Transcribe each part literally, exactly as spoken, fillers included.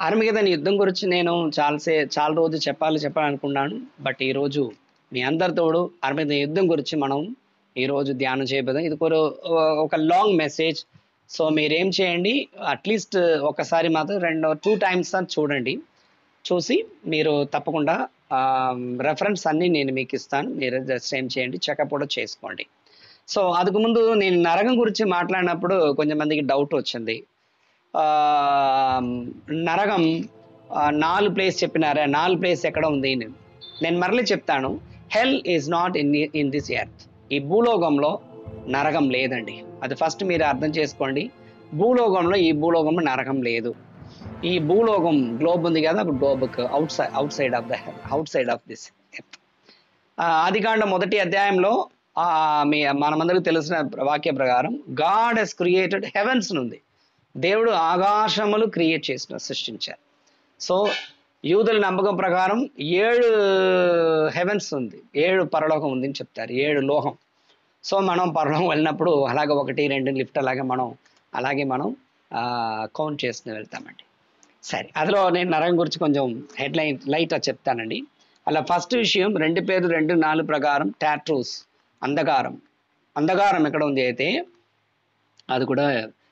అర్మగెదోను యుద్ధం గురించి నేను చాలాసే చాలా రోజు చెప్పాలి చెప్పాలనుకున్నాను. బట్ ఈరోజు మీ అందరితోడు అర్మగెదోను యుద్ధం గురించి మనం ఈరోజు ధ్యానం చేయబోదాం. ఇది ఒక ఒక లాంగ్ మెసేజ్. సో మీరేం చేయండి, అట్లీస్ట్ ఒకసారి మాత్రం రెండు టూ టైమ్స్ అని చూడండి. చూసి మీరు తప్పకుండా రెఫరెన్స్ అన్నీ నేను మీకు ఇస్తాను. మీరు జస్ట్ ఏం చేయండి, చెకప్ కూడా చేసుకోండి. సో అందుకు ముందు నేను నరకం గురించి మాట్లాడినప్పుడు కొంచెం మందికి డౌట్ వచ్చింది. ఆ నరకం నాలుగు ప్లేస్ చెప్పినారా, నాలుగు ప్లేస్ ఎక్కడ ఉంది? నేను మరలి చెప్తాను. Hell is not in in this earth. ఈ భూలోకంలో నరకం లేదండి. అది ఫస్ట్ మీరు అర్థం చేసుకోండి. భూలోకంలో ఈ భూలోకంలో నరకం లేదు. ఈ భూలోకం గ్లోబ్ ఉంది కదా, గ్లోబ్కి outside outside of the outside of this earth. ఆదికాండం మొదటి అధ్యాయంలో మీ మనమందరికీ తెలిసిన వాక్య ప్రకారం గాడ్ హెస్ క్రియేటెడ్ హెవెన్స్ ఉంది. దేవుడు ఆకాశములు క్రియేట్ చేసిన సృష్టించారు. సో యూదుల నమ్మకం ప్రకారం ఏడు హెవెన్స్ ఉంది, ఏడు పరలోకం ఉంది అని చెప్తారు, ఏడు లోకం. సో మనం పరలోకం వెళ్ళినప్పుడు అలాగే ఒకటి రెండు లిఫ్ట్ అలాగే మనం అలాగే మనం కౌంట్ చేసుకుని వెళ్తామండి. సరే, అందులో నేను నరకం గురించి కొంచెం హెడ్లైన్ లైట్గా చెప్తానండి. అలా ఫస్ట్ విషయం రెండు పేరు రెండు నాలుగు ప్రకారం టాటూస్, అంధకారం. అంధకారం ఎక్కడ ఉంది అయితే అది కూడా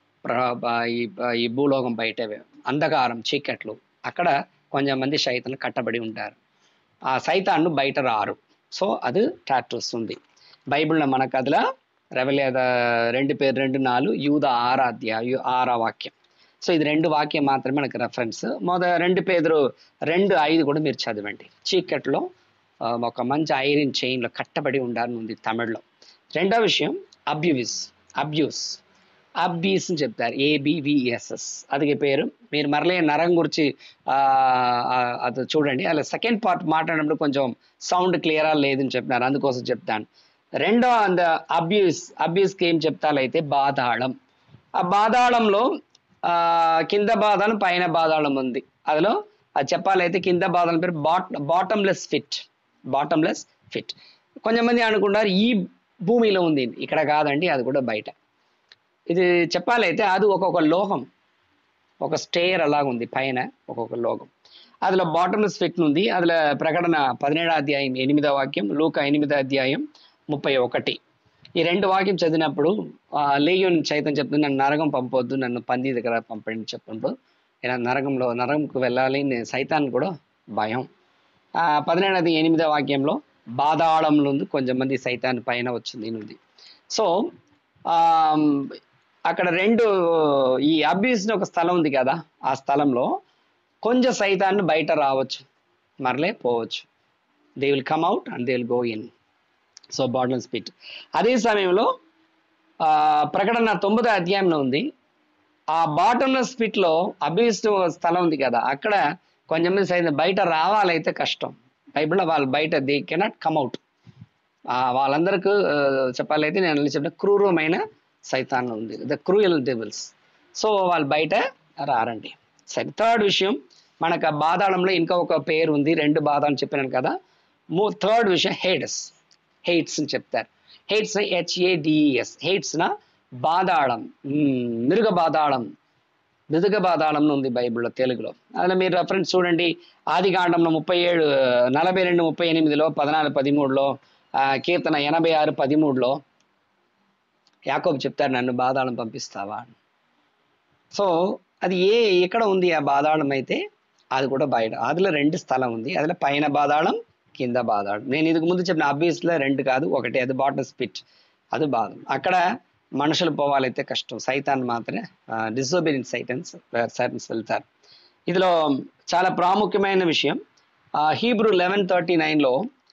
ఈ భూలోకం బయట అంధకారం, చీకట్లు. అక్కడ కొంచెం మంది సైతాన్లు కట్టబడి ఉంటారు. ఆ సైతాన్ను బయట రారు. సో అది టాటూస్ ఉంది బైబిల్లో. మన కథల రెవెలేద రెండు పేరు రెండు నాలుగు యూద ఆరాధ్య ఆరా వాక్యం. సో ఇది రెండు వాక్యం మాత్రమే మనకు రెఫరెన్స్. మొద రెండు పేదరు రెండు ఐదు కూడా మీరు చదవండి. చీకట్లో ఒక మంచి ఐరన్ చైన్లో కట్టబడి ఉండాలని ఉంది తమిళ్లో. రెండో విషయం అబ్యూస్, అబ్యూస్ అబ్బీస్ అని చెప్తారు, ఏబివిఎస్ఎస్. అది పేరు. మీరు మరలే నరం గురించి అది చూడండి. అలా సెకండ్ పార్ట్ మాట్లాడినప్పుడు కొంచెం సౌండ్ క్లియరా లేదని చెప్పినారు, అందుకోసం చెప్తాను. రెండో అంద అబ్యూస్, అబ్యూస్కి ఏం చెప్తారైతే బాధాళం. ఆ బాధాళంలో ఆ కింద బాధాళం పైన బాధాళం ఉంది. అందులో అది చెప్పాలైతే కింద బాధాళం పేరు bot bottomless pit, bottomless pit. కొంచెం మంది అనుకుంటారు ఈ భూమిలో ఉంది, ఇక్కడ కాదండి, అది కూడా బయట. ఇది చెప్పాలైతే అది ఒక్కొక్క లోహం, ఒక స్టేయర్ అలాగ ఉంది పైన ఒక్కొక్క లోహం. అందులో బాటమ్లెస్ ఫిట్ ఉంది. అందులో ప్రకటన పదిహేడో అధ్యాయం ఎనిమిదో వాక్యం, లూకా ఎనిమిదో అధ్యాయం ముప్పై ఒకటి. ఈ రెండు వాక్యం చదివినప్పుడు లేగియోన్ చైతన్యం చెప్తుంది, నన్ను నరకం పంపొద్దు, నన్ను పంది దగ్గర పంపండి చెప్తుంటూ. ఇలా నరకంలో నరకంకు వెళ్ళాలి, సైతాన్ కూడా భయం. ఆ పదిహేడది ఎనిమిదో వాక్యంలో బాధాళంలో ఉంది, కొంచెం మంది సైతాన్ పైన వచ్చింది ఉంది. సో ఆ అక్కడ రెండు ఈ అబ్యూస్ని ఒక స్థలం ఉంది కదా, ఆ స్థలంలో కొంచెం సైతాన్ని బయట రావచ్చు, మరలే పోవచ్చు. They will come out and they will go in. So bottom pit. అదే సమయంలో ఆ ప్రకటన తొమ్మిదో అధ్యాయంలో ఉంది, ఆ బాటమ్లెస్ స్పిట్ లో అబ్యూస్ స్థలం ఉంది కదా, అక్కడ కొంచెం మంది సైతం బయట రావాలైతే కష్టం. బైబిల్లో వాళ్ళు బయట దే కెనాట్ కమ్ అవుట్. వాళ్ళందరికీ చెప్పాలైతే నేను చెప్పిన క్రూరమైన సైతాన్ ఉంది, ద క్రూయల్ డెవిల్స్. సో వాళ్ళు బయట రారండి. సరే, థర్డ్ విషయం మనకు ఆ బాధాళంలో ఇంకా ఒక పేరు ఉంది, రెండు బాధాలను చెప్పినాను కదా. మూ థర్డ్ విషయం హేడస్, హెయిట్స్ అని చెప్తారు. హెయిట్స్ హెచ్ఏడిఈఎస్, హెయిట్స్ నా బాధాళం, మృగ బాధాళం, మృదుగ బాధాళం ఉంది బైబిల్లో తెలుగులో. అందులో మీరు రెఫరెన్స్ చూడండి. ఆది కాండంలో ముప్పై ఏడు నలభై రెండు ముప్పై ఎనిమిదిలో పద్నాలుగు పదిమూడులో కీర్తన ఎనభై ఆరు పదిమూడులో యాకోబు చెప్తారు, నన్ను బాధాళం పంపిస్తావా. సో అది ఏ ఎక్కడ ఉంది ఆ బాధాళం అయితే అది కూడా బయట. అందులో రెండు స్థలం ఉంది, అందులో పైన బాధాళం కింద బాధాళం. నేను ఇందుకు ముందు చెప్పిన అబ్యూస్లో రెండు కాదు, ఒకటి అది బాటమ్ స్పిట్, అది బాధం. అక్కడ మనుషులు పోవాలైతే కష్టం, సైతాన్ మాత్రమే డిసోబీడియెంట్ సైటన్స్ సైటన్స్ వెళ్తారు. ఇందులో చాలా ప్రాముఖ్యమైన విషయం హీబ్రూ లెవెన్ థర్టీ నైన్లో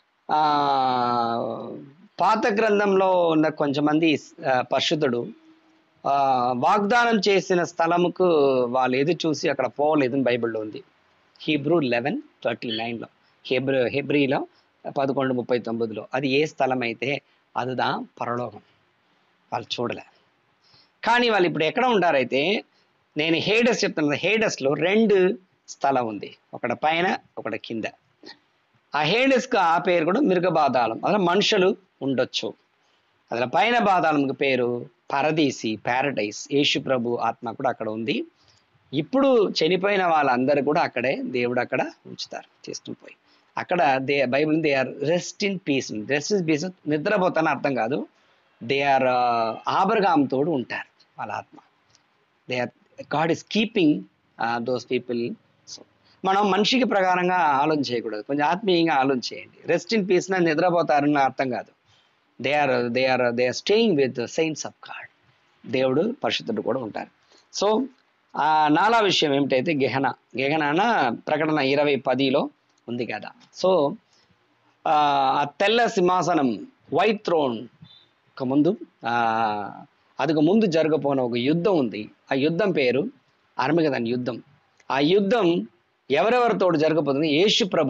పాత గ్రంథంలో ఉన్న కొంచెమంది పరిశుద్ధుడు వాగ్దానం చేసిన స్థలముకు వాళ్ళు ఎదురు చూసి అక్కడ పోలేదని బైబిల్లో ఉంది. హీబ్రూ లెవెన్ థర్టీ నైన్లో హెబ్రూ హెబ్రీలో పదకొండు ముప్పై తొమ్మిదిలో అది ఏ స్థలం అయితే అదిదా పరలోకం. వాళ్ళు చూడలే. కానీ వాళ్ళు ఇప్పుడు ఎక్కడ ఉంటారైతే నేను హేడస్ చెప్తున్నా, హేడస్లో రెండు స్థలం ఉంది, ఒకటి పైన ఒకటి కింద. ఆ హేడస్కు ఆ పేరు కూడా మృగ బాధాళం, అలా మనుషులు ఉండొచ్చు. అలా పైన బాధాళంకి పేరు పరదేశి, ప్యారడైస్. యేసు ప్రభు ఆత్మ కూడా అక్కడ ఉంది. ఇప్పుడు చనిపోయిన వాళ్ళందరూ కూడా అక్కడే దేవుడు అక్కడ ఉంచుతారు తీసుకుని పోయి. అక్కడ they Bible they are rest in peace. Rest in peace నిద్రపోతానని అర్థం కాదు. దే ఆర్ ఆబరగాం తోడు ఉంటారు వాళ్ళ ఆత్మ. They are God is keeping those people. So మనం మనిషికి ప్రకారంగా ఆలోచన చేయకూడదు, కొంచెం ఆత్మీయంగా ఆలోచన చేయండి. రెస్ట్ ఇన్ పీస్ నా నిద్రపోతారని అర్థం కాదు. They are they are they are staying with saints of God. దేవుడు పరిశుద్ధుడు కూడా ఉంటారు. సో ఆ నాలా విషయం ఏమిటైతే గెహన గెహనాన ప్రకటన ఇరవై పదిలో ఉంది కదా. సో ఆ తెల్ల సింహాసనం, వైట్ థ్రోన్ ఒక ముందు ఆ అదికి ముందు జరగపోయిన ఒక యుద్ధం ఉంది. ఆ యుద్ధం పేరు అర్మగెదోన్ యుద్ధం. ఆ యుద్ధం ఎవరెవరితోడు జరగబోతుంది? యేసు ప్రభు,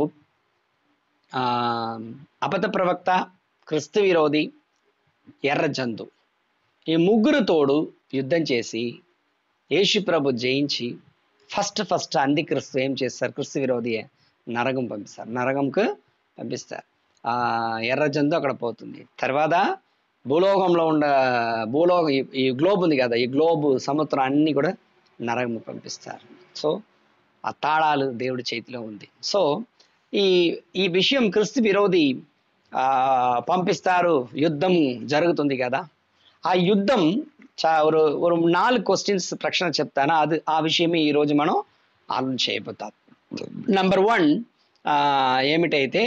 ఆ అబద్ధ ప్రవక్త, క్రిస్తు విరోధి, ఎర్ర జంతు, ఈ ముగ్గురు తోడు యుద్ధం చేసి యేసు ప్రభు జయించి ఫస్ట్ ఫస్ట్ అంది క్రిస్తు ఏం చేస్తారు? క్రిస్తు విరోధి నరకం పంపిస్తారు, నరకంకు పంపిస్తారు. ఆ ఎర్ర జంతు అక్కడ పోతుంది. తర్వాత భూలోకంలో ఉండ భూలోకం ఈ గ్లోబ్ ఉంది కదా, ఈ గ్లోబ్ సముద్రం అన్ని కూడా నరకం పంపిస్తారు. సో ఆ తాళాలు దేవుడి చేతిలో ఉంది. సో ఈ ఈ విషయం క్రిస్తు విరోధి ఆ పంపిస్తారు, యుద్ధం జరుగుతుంది కదా. ఆ యుద్ధం చా ఒక ఒక నాలుగు క్వశ్చన్స్ ప్రశ్న చెప్తాను, అది ఆ విషయమే ఈరోజు మనం ఆలోచన చేయబోతాం. నంబర్ వన్ ఏమిటైతే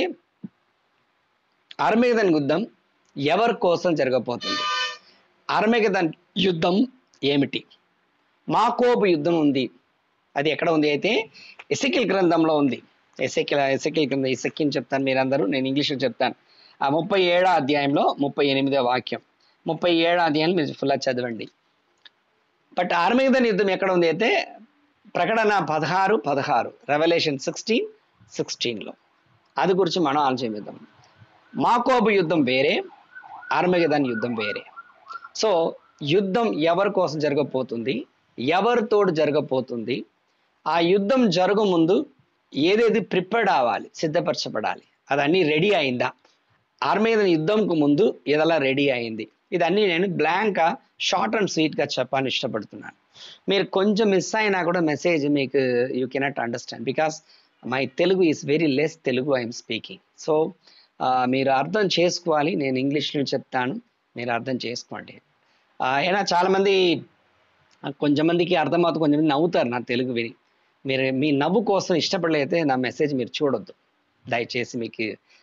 అర్మగెదోన్ యుద్ధం ఎవరి కోసం జరగబోతుంది? అర్మగెదోన్ యుద్ధం ఏమిటి? మాకోబు యుద్ధం ఉంది, అది ఎక్కడ ఉంది అయితే ఎసెకియెల్ గ్రంథంలో ఉంది. ఎసెకియెల్ ఎసెకియెల్ గ్రంథం ఎసెకియెల్ చెప్తాను మీరందరూ, నేను ఇంగ్లీష్లో చెప్తాను. ఆ ముప్పై ఏడో అధ్యాయంలో ముప్పై ఎనిమిదో వాక్యం, ముప్పై ఏడో అధ్యాయం మీరు ఫుల్గా చదవండి. బట్ అర్మగెదోన్ యుద్ధం ఎక్కడ ఉంది అయితే ప్రకటన పదహారు పదహారు రెవల్యూషన్ సిక్స్టీన్ సిక్స్టీన్లో. అది గురించి మనం ఆలోచిద్దాం. మాకోబు యుద్ధం వేరే, అర్మగెదోన్ యుద్ధం వేరే. సో యుద్ధం ఎవరి కోసం జరగబోతుంది, ఎవరితోడు జరగబోతుంది, ఆ యుద్ధం జరగ ముందు ఏదేది ప్రిపేర్డ్ అవ్వాలి, సిద్ధపరచబడాలి, అదన్నీ రెడీ అయిందా? అర్మగెదోన్ యుద్ధంకు ముందు ఏదలా రెడీ అయింది, ఇదన్నీ నేను బ్లాంక్గా షార్ట్ అండ్ స్వీట్గా చెప్పాలని ఇష్టపడుతున్నాను. మీరు కొంచెం మిస్ అయినా కూడా మెసేజ్ మీకు you cannot understand because my Telugu is very less Telugu I'm speaking. So మీరు అర్థం చేసుకోవాలి, నేను ఇంగ్లీష్లో చెప్తాను, మీరు అర్థం చేసుకోండి. అయినా చాలామంది కొంచెం మందికి అర్థమవుతుంది, కొంచెంమంది నవ్వుతారు నా తెలుగు విని. మీరు మీ నవ్వు కోసం ఇష్టపడలేతే నా మెసేజ్ మీరు చూడొద్దు దయచేసి, మీకు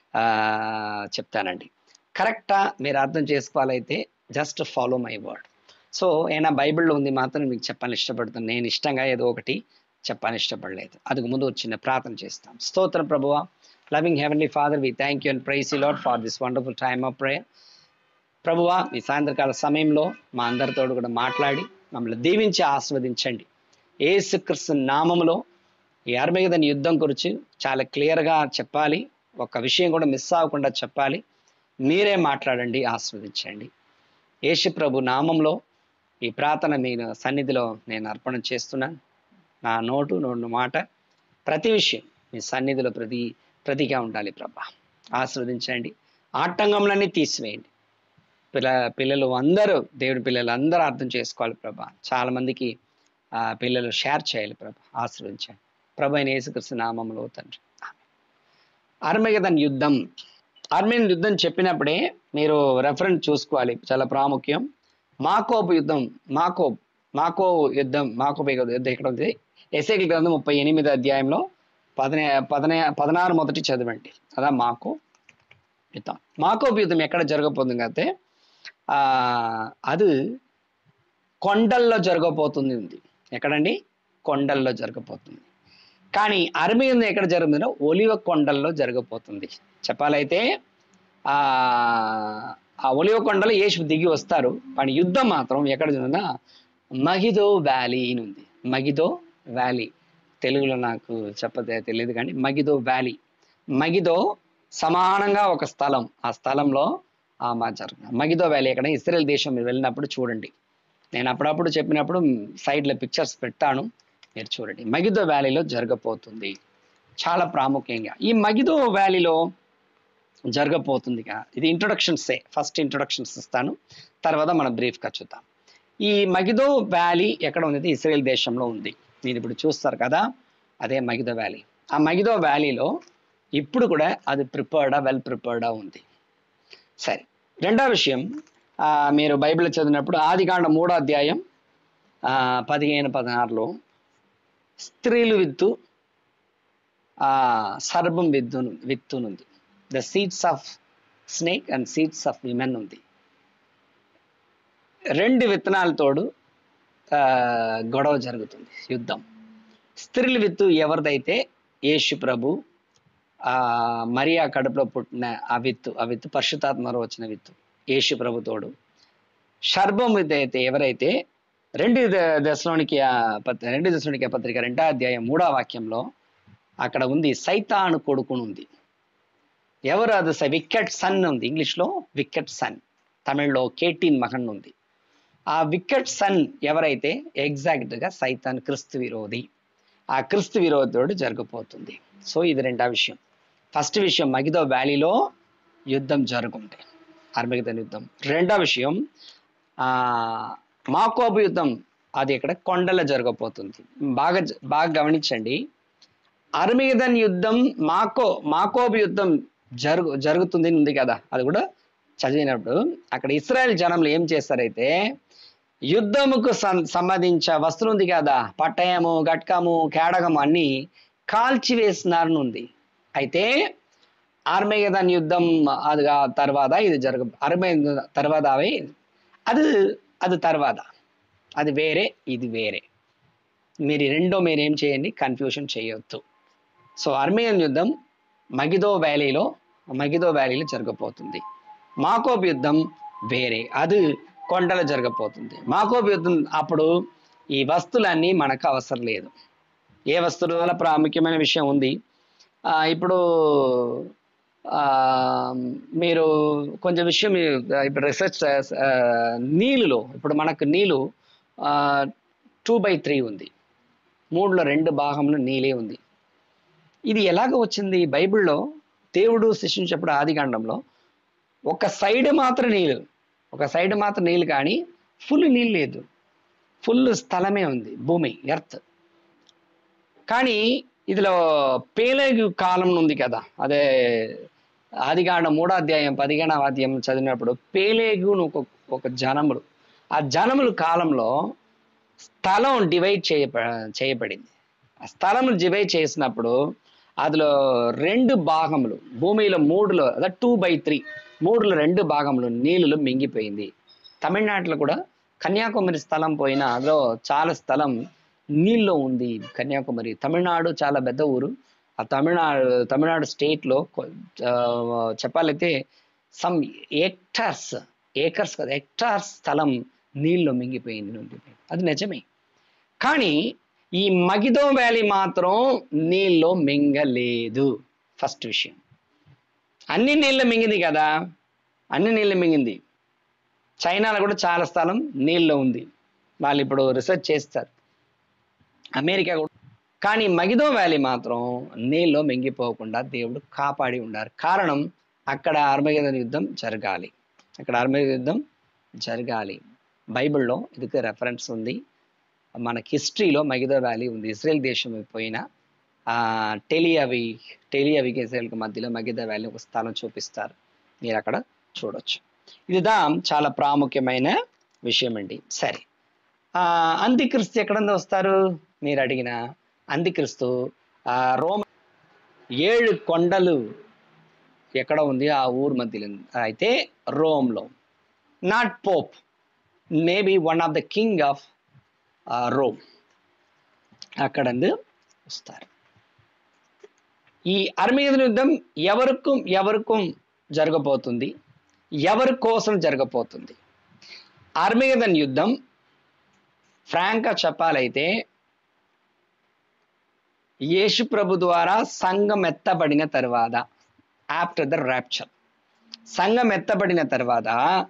చెప్తానండి. కరెక్టా మీరు అర్థం చేసుకోవాలైతే just follow my word. So అయినా బైబిల్లో ఉంది మాత్రం మీకు చెప్పాలని ఇష్టపడుతున్నాను, నేను ఇష్టంగా ఏదో ఒకటి చెప్పాలని ఇష్టపడలేదు. అందుకు ముందు వచ్చిన ప్రార్థన చేస్తాం. స్తోత్రం ప్రభువా, loving heavenly Father, we thank you and praise you Lord for this wonderful time of prayer. ప్రభువా, ఈ సాయంత్రకాల సమయంలో మా అందరితో కూడా మాట్లాడి మమ్మల్ని దీవించి ఆస్వాదించండి. యేసుక్రీస్తు నామములో ఈ అర్మగెదోన్ యుద్ధం గురించి చాలా క్లియర్గా చెప్పాలి, ఒక్క విషయం కూడా మిస్ అవ్వకుండా చెప్పాలి. మీరే మాట్లాడండి, ఆస్వాదించండి. యేసు ప్రభు నామంలో ఈ ప్రార్థన మీ సన్నిధిలో నేను అర్పణ చేస్తున్నాను. నా నోటు నోటు మాట ప్రతి విషయం మీ సన్నిధిలో ప్రతి ప్రతిగా ఉండాలి ప్రభా. ఆస్వాదించండి, ఆటంకములన్నీ తీసివేయండి. పిల్ల పిల్లలు అందరూ దేవుడి పిల్లలు అందరూ అర్థం చేసుకోవాలి ప్రభా. చాలా మందికి ఆ పిల్లలు షేర్ చేయాలి ప్రభా. ఆశీర్వదించండి ప్రభు అయిన యేసుక్రీస్తు నామములో తండ్రి. అర్మగెదోన్ యుద్ధం, అర్మగెదోన్ యుద్ధం చెప్పినప్పుడే మీరు రెఫరెన్స్ చూసుకోవాలి, చాలా ప్రాముఖ్యం. మాకోబు యుద్ధం, మాకో మాకో యుద్ధం మాకోబు యుద్ధం ఎక్కడ ఉంది? ఎసెకియెల్ గ్రంథం ముప్పై ఎనిమిది అధ్యాయంలో పదనే పదనే పదనారు మొదటి చదవండి. అదా మాకో యుద్ధం. మాకోబు యుద్ధం ఎక్కడ జరగబోతుంది అంటే ఆ అది కొండల్లో జరగబోతుంది ఉంది. ఎక్కడండి? కొండల్లో జరగబోతుంది. కానీ అర్మగెదోన్ ఎక్కడ జరుగుతుందో ఒలివ కొండల్లో జరగబోతుంది. చెప్పాలైతే ఆ ఆ ఒలివ కొండలో యేసు దిగి వస్తారు, కానీ యుద్ధం మాత్రం ఎక్కడ జరుగుతుందా? మగిదో వ్యాలీ అని ఉంది. మగిదో వ్యాలీ తెలుగులో నాకు చెప్పదే తెలియదు, కానీ మగిదో వ్యాలీ, మగిదో సమానంగా ఒక స్థలం, ఆ స్థలంలో ఆ మా జరుగుతుంది. మగిదో వ్యాలీ ఎక్కడ? ఇశ్రాయేల్ దేశం మీరు వెళ్ళినప్పుడు చూడండి, నేను అప్పుడప్పుడు చెప్పినప్పుడు సైడ్లో పిక్చర్స్ పెట్టాను, మీరు చూడండి. మగిదో వ్యాలీలో జరగబోతుంది చాలా ప్రాముఖ్యంగా. ఈ మగిదో వ్యాలీలో జరగబోతుంది. ఇది ఇంట్రొడక్షన్సే, ఫస్ట్ ఇంట్రొడక్షన్స్ ఇస్తాను, తర్వాత మనం బ్రీఫ్గా చూద్దాం. ఈ మగిదో వ్యాలీ ఎక్కడ ఉంది? ఇశ్రాయేల్ దేశంలో ఉంది. మీరు ఇప్పుడు చూస్తారు కదా, అదే మగిదో వ్యాలీ. ఆ మగిదో వ్యాలీలో ఇప్పుడు కూడా అది ప్రిపేర్డా వెల్ ప్రిపేర్డా ఉంది. సరే, రెండో విషయం, మీరు బైబిల్ చదివినప్పుడు ఆదికాండం మూడో అధ్యాయం పదిహేను పదహారులో స్త్రీలు విత్తు సర్పం విత్తు విత్తునుంది. The seeds of snake and seeds of women ఉంది. రెండు విత్తనాలతోడు గొడవ జరుగుతుంది, యుద్ధం. స్త్రీల విత్తు ఎవరిదైతే యేసు ప్రభు ఆ మరియా కడుపులో పుట్టిన ఆ విత్తు, ఆ విత్తు పరిశుద్ధాత్మలో వచ్చిన విత్తు యేసు ప్రభు తోడు. సర్పం విత్తు అయితే ఎవరైతే రెండు దశలోనికి రెండు దశలోనికి పత్రిక రెండో అధ్యాయం మూడో వాక్యంలో అక్కడ ఉంది, సైతాను కొడుకును ఉంది. ఎవరు అది? వికెట్ సన్ ఉంది, ఇంగ్లీష్లో వికెట్ సన్, తమిళ్లో కేటీన్ మహన్ ఉంది. ఆ వికెట్ సన్ ఎవరైతే ఎగ్జాక్ట్గా సైతాన్ క్రిస్తు విరోధి. ఆ క్రిస్తు విరోధుడు జరగబోతుంది. సో ఇది రెండో విషయం. ఫస్ట్ విషయం, మగిదో వ్యాలీలో యుద్ధం జరుగుంటాయి, అర్మగెద్దోను యుద్ధం. రెండో విషయం, మాకోబు యుద్ధం, అది ఇక్కడ కొండలో జరగబోతుంది. బాగా బాగా గమనించండి, అర్మగెద్దోను యుద్ధం మాకో మాకోబు యుద్ధం జరుగు జరుగుతుంది ఉంది కదా, అది కూడా చదివినప్పుడు అక్కడ ఇశ్రాయేల్ జనంలో ఏం చేస్తారైతే యుద్ధముకు సంబంధించిన వస్తువులు ఉంది కదా, పట్టయము, గట్కము, కేడగము అన్ని కాల్చివేసినారని ఉంది. అయితే అర్మగెద్దోను యుద్ధం అది తర్వాత ఇది జరగ అర్మగెద్దోను తర్వాత అవి అది అది తర్వాత అది వేరే, ఇది వేరే. మీరు రెండో మీరు ఏం చేయండి, కన్ఫ్యూషన్ చేయొద్దు. సో అర్మగెద్దోను యుద్ధం మగిదో వ్యాలీలో మగిదో వ్యాలీలో జరగబోతుంది. మాకోబు యుద్ధం వేరే, అది కొండలో జరగబోతుంది. మాకోబు యుద్ధం అప్పుడు ఈ వస్తువులన్నీ మనకు అవసరం లేదు. ఏ వస్తువుల వల్ల ప్రాముఖ్యమైన విషయం ఉంది. ఇప్పుడు మీరు కొంచెం విషయం ఇప్పుడు రీసెర్చ్, నీళ్ళలో ఇప్పుడు మనకు నీళ్ళు టూ బై త్రీ ఉంది, మూడులో రెండు భాగంలో నీళ్ళే ఉంది. ఇది ఎలాగ వచ్చింది? బైబిల్లో దేవుడు సృష్టించినప్పుడు ఆదికాండంలో ఒక సైడ్ మాత్రం నీళ్ళు, ఒక సైడ్ మాత్రం నీళ్ళు, కానీ ఫుల్ నీళ్ళు లేదు, ఫుల్ స్థలమే ఉంది, భూమి, ఎర్త్. కానీ ఇదిలో పేలేగు కాలం ఉంది కదా, అదే ఆదికాండం మూడో అధ్యాయం పదిహేనవ అధ్యాయం చదివినప్పుడు పేలేగును ఒక ఒక జనములు, ఆ జనముల కాలంలో స్థలం డివైడ్ చేయ చేయబడింది. ఆ స్థలం డివైడ్ చేసినప్పుడు అందులో రెండు భాగములు, భూమిలో మూడులో అదే టూ బై త్రీ మూడులో రెండు భాగములు నీళ్ళు మింగిపోయింది. తమిళనాడులో కూడా కన్యాకుమారి స్థలం పోయినా అందులో చాలా స్థలం నీళ్ళలో ఉంది. కన్యాకుమారి తమిళనాడు చాలా పెద్ద ఊరు. ఆ తమిళనాడు తమిళనాడు స్టేట్లో చెప్పాలైతే సమ్ హెక్టార్స్ ఏకర్స్ కదా హెక్టార్స్ స్థలం నీళ్ళు మింగిపోయింది మింగిపోయింది అది నిజమే. కానీ ఈ మగిదో వ్యాలీ మాత్రం నీళ్ళు మింగలేదు. ఫస్ట్ విషయం, అన్ని నీళ్ళు మింగింది కదా, అన్ని నీళ్ళు మింగింది. చైనాలో కూడా చాలా స్థలం నీళ్ళలో ఉంది, వాళ్ళు ఇప్పుడు రీసెర్చ్ చేస్తారు, అమెరికా కూడా. కానీ మగిదో వ్యాలీ మాత్రం నీళ్ళు మింగిపోకుండా దేవుడు కాపాడి ఉన్నారు. కారణం అక్కడ అర్మగెద్దోను యుద్ధం జరగాలి, అక్కడ అర్మగెద్దోను యుద్ధం జరగాలి. బైబిల్లో ఇదికి రెఫరెన్స్ ఉంది, మనకి హిస్టరీలో మగిదో వ్యాలీ ఉంది. ఇజ్రాయెల్ దేశం పోయిన టెలియవి టెలియవికి ఇజ్రాయెల్కి మధ్యలో మగిదో వ్యాలీ ఒక స్థలం చూపిస్తారు, మీరు అక్కడ చూడొచ్చు. ఇదిదా చాలా ప్రాముఖ్యమైన విషయం అండి. సరే, అంత్యక్రీస్తు ఎక్కడ వస్తారు మీరు అడిగిన అంత్యక్రీస్తు రోమ ఏడు కొండలు ఎక్కడ ఉంది, ఆ ఊరు మధ్యలో అయితే రోమ్లో. Not pope, maybe one of the king of Rome, అక్కడ వస్తారు. ఈ అర్మగెద్దోను యుద్ధం ఎవరికి ఎవరికి జరగబోతుంది, ఎవరి కోసం జరగబోతుంది? అర్మగెద్దోను యుద్ధం ఫ్రాంక్గా చెప్పాలైతే యేసు ప్రభు ద్వారా సంఘం ఎత్తబడిన తర్వాత, ఆఫ్టర్ ద ర్యాప్చర్, సంఘం ఎత్తబడిన తర్వాత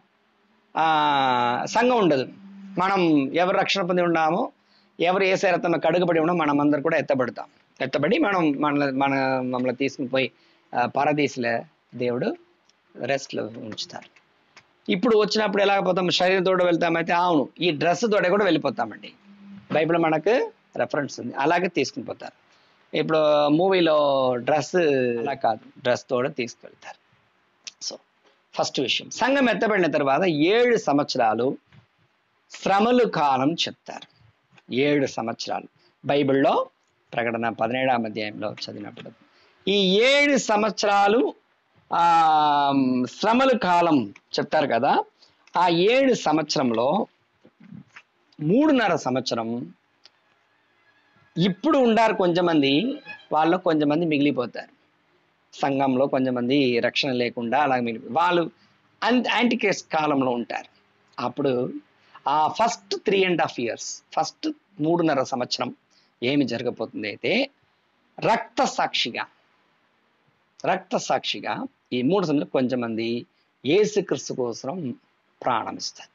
సంఘం ఉండదు. మనం ఎవరు రక్షణ పొంది ఉన్నామో, ఎవరు యేసు రక్తంలో కడుగబడి ఉన్నామో మనం అందరు కూడా ఎత్తబడతాం. ఎత్తబడి మనం మన మన మమ్మల్ని తీసుకుని పోయి పరదీసులో దేవుడు రెస్ట్లో ఉంచుతారు. ఇప్పుడు వచ్చినప్పుడు ఎలాగ పోతాం? శరీరంతో వెళ్తామైతే అవును, ఈ డ్రెస్ తోట కూడా వెళ్ళిపోతామండి. బైబిల్ మనకు రెఫరెన్స్ ఉంది, అలాగే తీసుకుని పోతారు. ఇప్పుడు మూవీలో డ్రెస్ అలా కాదు, డ్రెస్ తోడ తీసుకెళ్తారు. సో ఫస్ట్ విషయం, సంఘం ఎత్తబడిన తర్వాత ఏడు సంవత్సరాలు శ్రమలు కాలం చెప్తారు. ఏడు సంవత్సరాలు బైబిల్లో ప్రకటన పదిహేడాం అధ్యాయంలో చదివినప్పుడు ఈ ఏడు సంవత్సరాలు ఆ శ్రమల కాలం చెప్తారు కదా. ఆ ఏడు సంవత్సరంలో మూడున్నర సంవత్సరం ఇప్పుడు ఉండారు కొంచెమంది, వాళ్ళు కొంచెమంది మిగిలిపోతారు. సంఘంలో కొంచెమంది రక్షణ లేకుండా అలా మిగిలి వాళ్ళు యాంటిక్రైస్ట్ కాలంలో ఉంటారు. అప్పుడు ఆ first three and half years first మూడున్నర సంవత్సరం ఏమి జరగబోతుంది అయితే, రక్త సాక్షిగా రక్త సాక్షిగా ఈ మూడు సంవత్సరం కొంచెమంది యేసుక్రీస్తు కోసం ప్రాణం ఇస్తారు.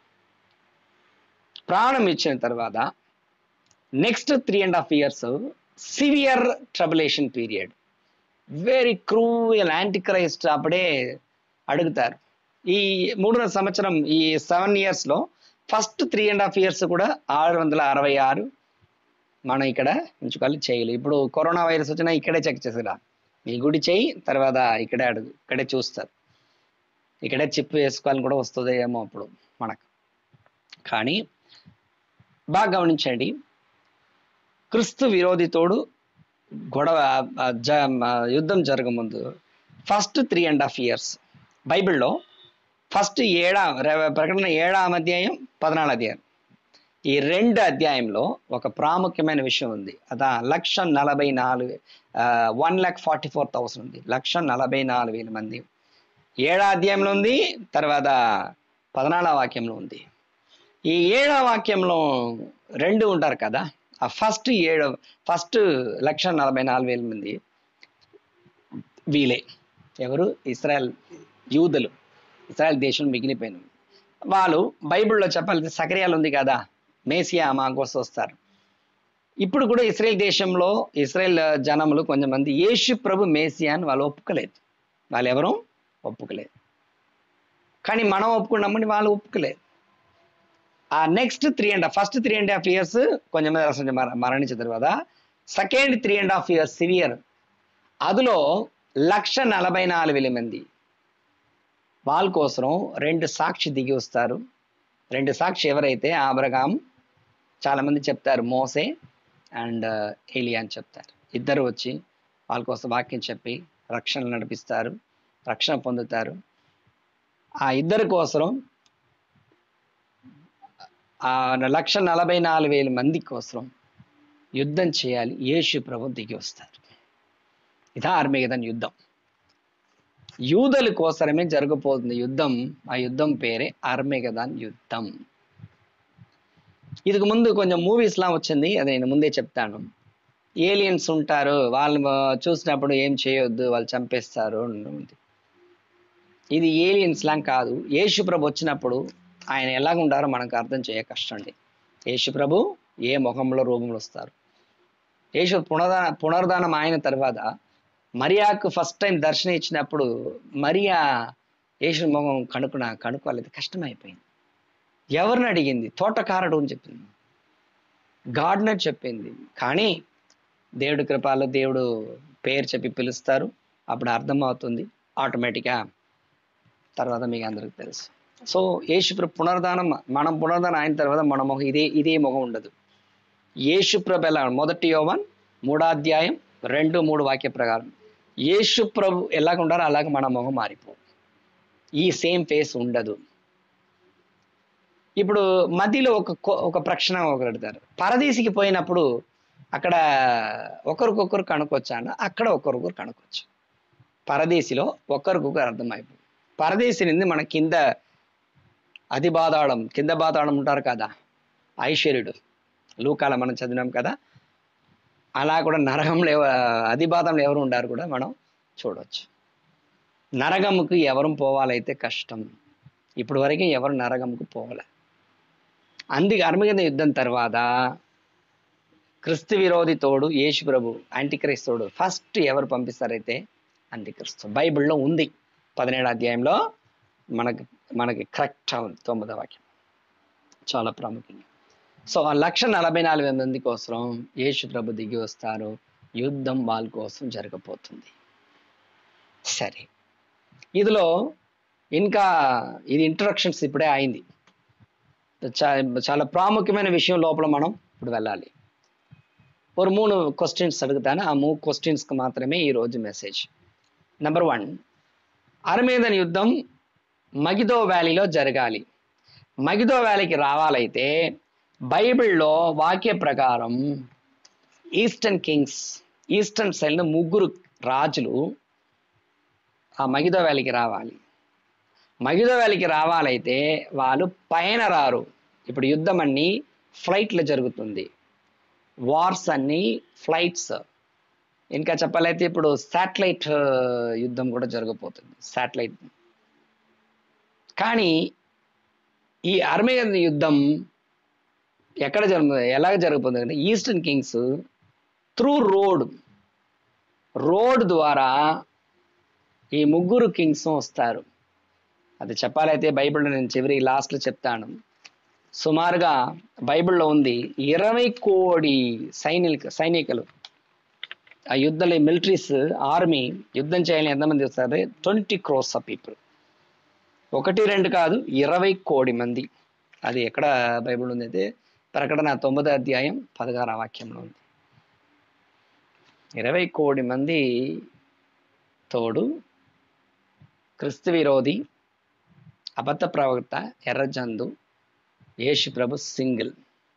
ప్రాణం ఇచ్చిన తర్వాత next three and half years severe tribulation period, very cruel antichrist అప్పుడే అడుగుతారు. ఈ మూడున్నర సంవత్సరం ఈ సెవెన్ ఇయర్స్ లో first three and half years కూడా ఆరు వందల అరవై ఆరు మనం ఇక్కడ ఉంచుకోవాలి చేయలు. ఇప్పుడు కరోనా వైరస్ వచ్చినా ఇక్కడే చెక్ చేసేలా, మీ గుడి చేయి తర్వాత ఇక్కడే అడుగు, ఇక్కడే చూస్తారు, ఇక్కడే చిప్ వేసుకోవాలని కూడా వస్తుంది ఏమో అప్పుడు మనకు. కానీ బాగా గమనించండి, క్రీస్తు విరోధితోడు గొడవ జ యుద్ధం జరగముందు first three and half years బైబిల్లో ఫస్ట్ ఏడా ప్రకటన ఏడాం అధ్యాయం పద్నాలుగు అధ్యాయం ఈ రెండు అధ్యాయంలో ఒక ప్రాముఖ్యమైన విషయం ఉంది. అదా లక్ష నలభై నాలుగు one lakh forty four thousand ఉంది, లక్ష నలభై నాలుగు వేల మంది ఏడా అధ్యాయంలో ఉంది, తర్వాత పద్నాలుగో వాక్యంలో ఉంది. ఈ ఏడో వాక్యంలో రెండు ఉంటారు కదా. ఆ ఫస్ట్ ఏడు ఫస్ట్ లక్ష నలభై నాలుగు వేల మంది వీలే ఎవరు? ఇస్రాయల్ యూదులు, ఇస్రాయల్ దేశం మిగిలిపోయిన వాళ్ళు. బైబిల్లో చెప్పాలి సకర్యాలు ఉంది కదా, మేసియా మా కోసం వస్తారు. ఇప్పుడు కూడా ఇస్రాయల్ దేశంలో ఇస్రాయల్ జనములు కొంతమంది యేసు ప్రభు మేసియా అని వాళ్ళు ఒప్పుకోలేదు. వాళ్ళు ఎవరు ఒప్పుకోలేదు, కానీ మనం ఒప్పుకున్నామని వాళ్ళు ఒప్పుకోలేదు. ఆ next three and half first three and half years కొంచెంమంది అసలు మరణించిన తర్వాత second three and half years severe, అందులో లక్ష నలభై నాలుగు వేల మంది వాళ్ళ కోసం రెండు సాక్షి దిగి వస్తారు. రెండు సాక్షి ఎవరైతే అబ్రహాం, చాలా మంది చెప్తారు మోసే అండ్ ఏలియా అని చెప్తారు. ఇద్దరు వచ్చి వాళ్ళ కోసం వాక్యం చెప్పి రక్షణ నడిపిస్తారు, రక్షణ పొందుతారు. ఆ ఇద్దరి కోసం ఆ లక్ష నలభై నాలుగు వేల మంది కోసం యుద్ధం చేయాలి. యేసు ప్రభు దిగి వస్తారు. ఇదా ఆర్మేగదన్ యుద్ధం, యూదుల కోసమే జరగబోతుంది యుద్ధం. ఆ యుద్ధం పేరే ఆర్మేగదన్ యుద్ధం. ఇదికి ముందు కొంచెం మూవీస్ లా వచ్చింది, అది నేను ముందే చెప్తాను. ఏలియన్స్ ఉంటారు, వాళ్ళు చూసినప్పుడు ఏం చేయొద్దు, వాళ్ళు చంపేస్తారు. ఇది ఏలియన్స్ లా కాదు. యేసు ప్రభు వచ్చినప్పుడు ఆయన ఎలాగ ఉంటారో మనకు అర్థం చేయ కష్టం అండి. యేసు ప్రభు ఏ ముఖంలో రూపంలో వస్తారు. యేసు పునర్దాన పునర్దానం అయిన తర్వాత మరియాకు ఫస్ట్ టైం దర్శనం ఇచ్చినప్పుడు మరియా యేసు ముఖం కనుక్కున కనుక్కోలేదు, కష్టమైపోయింది. ఎవరిని అడిగింది? తోటకారుడు అని చెప్పింది, గార్డెనర్ చెప్పింది. కానీ దేవుడి కృపలో దేవుడు పేరు చెప్పి పిలుస్తారు, అప్పుడు అర్థమవుతుంది ఆటోమేటిక్గా. తర్వాత మీకు అందరికి తెలుసు. సో యేసుప్రభు పునర్దానం, మనం పునర్దానం అయిన తర్వాత మన ముఖం ఇదే ఇదే ముఖం ఉండదు. యేసుప్రభు ఎలా మొదటి యోవాన్ మూడో అధ్యాయం రెండు మూడు వాక్య ప్రకారం యేసుప్రభు ఎలాగ ఉంటారో అలాగ మన ముఖం మారిపో, ఈ సేమ్ ఫేస్ ఉండదు. ఇప్పుడు మధ్యలో ఒక ఒక ప్రశ్న ఒకరు అడుగుతారు, పరదేశికి పోయినప్పుడు అక్కడ ఒకరికొకరు కనుక్కొచ్చా అన్న, అక్కడ ఒకరికొకరు కనుక్కోవచ్చు. పరదేశిలో ఒకరికొకరు అర్థమైపోయి, పరదేశి నుండి మన కింద అతి బాధాళం కింద బాధాళం ఉంటారు కదా, ఐశ్వర్యుడు లూకాల మనం చదివినాం కదా, అలా కూడా నరకంలో అతి బాధంలో ఎవరు ఉండారు కూడా మనం చూడవచ్చు. నరకముకు ఎవరు పోవాలైతే కష్టం, ఇప్పుడు వరకు ఎవరు నరకముకు పోవాలి. అందుకే ఆర్మగెద్దోను యుద్ధం తర్వాత క్రీస్తు విరోధి తోడు యేసు ప్రభు యాంటిక్రైస్తోడు ఫస్ట్ ఎవరు పంపిస్తారైతే అంత్యక్రీస్తు. బైబిల్లో ఉంది పదిహేడు అధ్యాయంలో మనకి మనకి కరెక్ట్ ఉంది తొమ్మిదో వాక్యం, చాలా ప్రాముఖ్యంగా. సో ఆ లక్ష నలభై నాలుగు వేల మంది కోసం యేసు ప్రభు దిగి వస్తారు, యుద్ధం వాళ్ళ కోసం జరగబోతుంది. సరే, ఇదిలో ఇంకా ఇది ఇంట్రడక్షన్స్ ఇప్పుడే అయింది. చాలా ప్రాముఖ్యమైన విషయం లోపల మనం ఇప్పుడు వెళ్ళాలి. ఒక మూడు క్వశ్చన్స్ అడుగుతాను, ఆ మూడు క్వశ్చన్స్కి మాత్రమే ఈరోజు మెసేజ్. నెంబర్ వన్, అర్మేదన్ యుద్ధం మగిదో వ్యాలీలో జరగాలి. మగిదో వ్యాలీకి రావాలైతే బైబిల్లో వాక్య ప్రకారం ఈస్టర్న్ కింగ్స్, ఈస్టర్న్ సైడ్ ముగ్గురు రాజులు ఆ మగిదో వ్యాలీకి రావాలి. మగిదో వ్యాలీకి రావాలైతే వాళ్ళు పైన రారు. ఇప్పుడు యుద్ధం అన్ని ఫ్లైట్లో జరుగుతుంది, వార్స్ అన్ని ఫ్లైట్స్. ఇంకా చెప్పాలైతే ఇప్పుడు శాటిలైట్ యుద్ధం కూడా జరగబోతుంది, శాటిలైట్. కానీ ఈ అర్మేనియన్ యుద్ధం ఎక్కడ జరుగుతుంది, ఎలా జరుగుతుంది అంటే eastern kings through road road ద్వారా ఈ ముగ్గురు కింగ్స్ వస్తారు. అది చెప్పాలైతే బైబిల్లో నేను చివరి లాస్ట్లో చెప్తాను. సుమారుగా బైబిల్లో ఉంది ఇరవై కోడి సైనిక సైనికులు ఆ యుద్ధంలో మిలిటరీస్ ఆర్మీ యుద్ధం చేయాలని ఎంతమంది వస్తారు? Twenty crores of people. ఒకటి రెండు కాదు, ఇరవై కోడి మంది. అది ఎక్కడ బైబిల్ ఉంది అయితే ప్రకటన తొమ్మిదో అధ్యాయం పదహార వాక్యంలో ఉంది. ఇరవై కోడి మంది తోడు క్రిస్తు విరోధి, అబద్ధ ప్రవక్త, ఎర్రజందు, యేసు ప్రభు సింగిల్.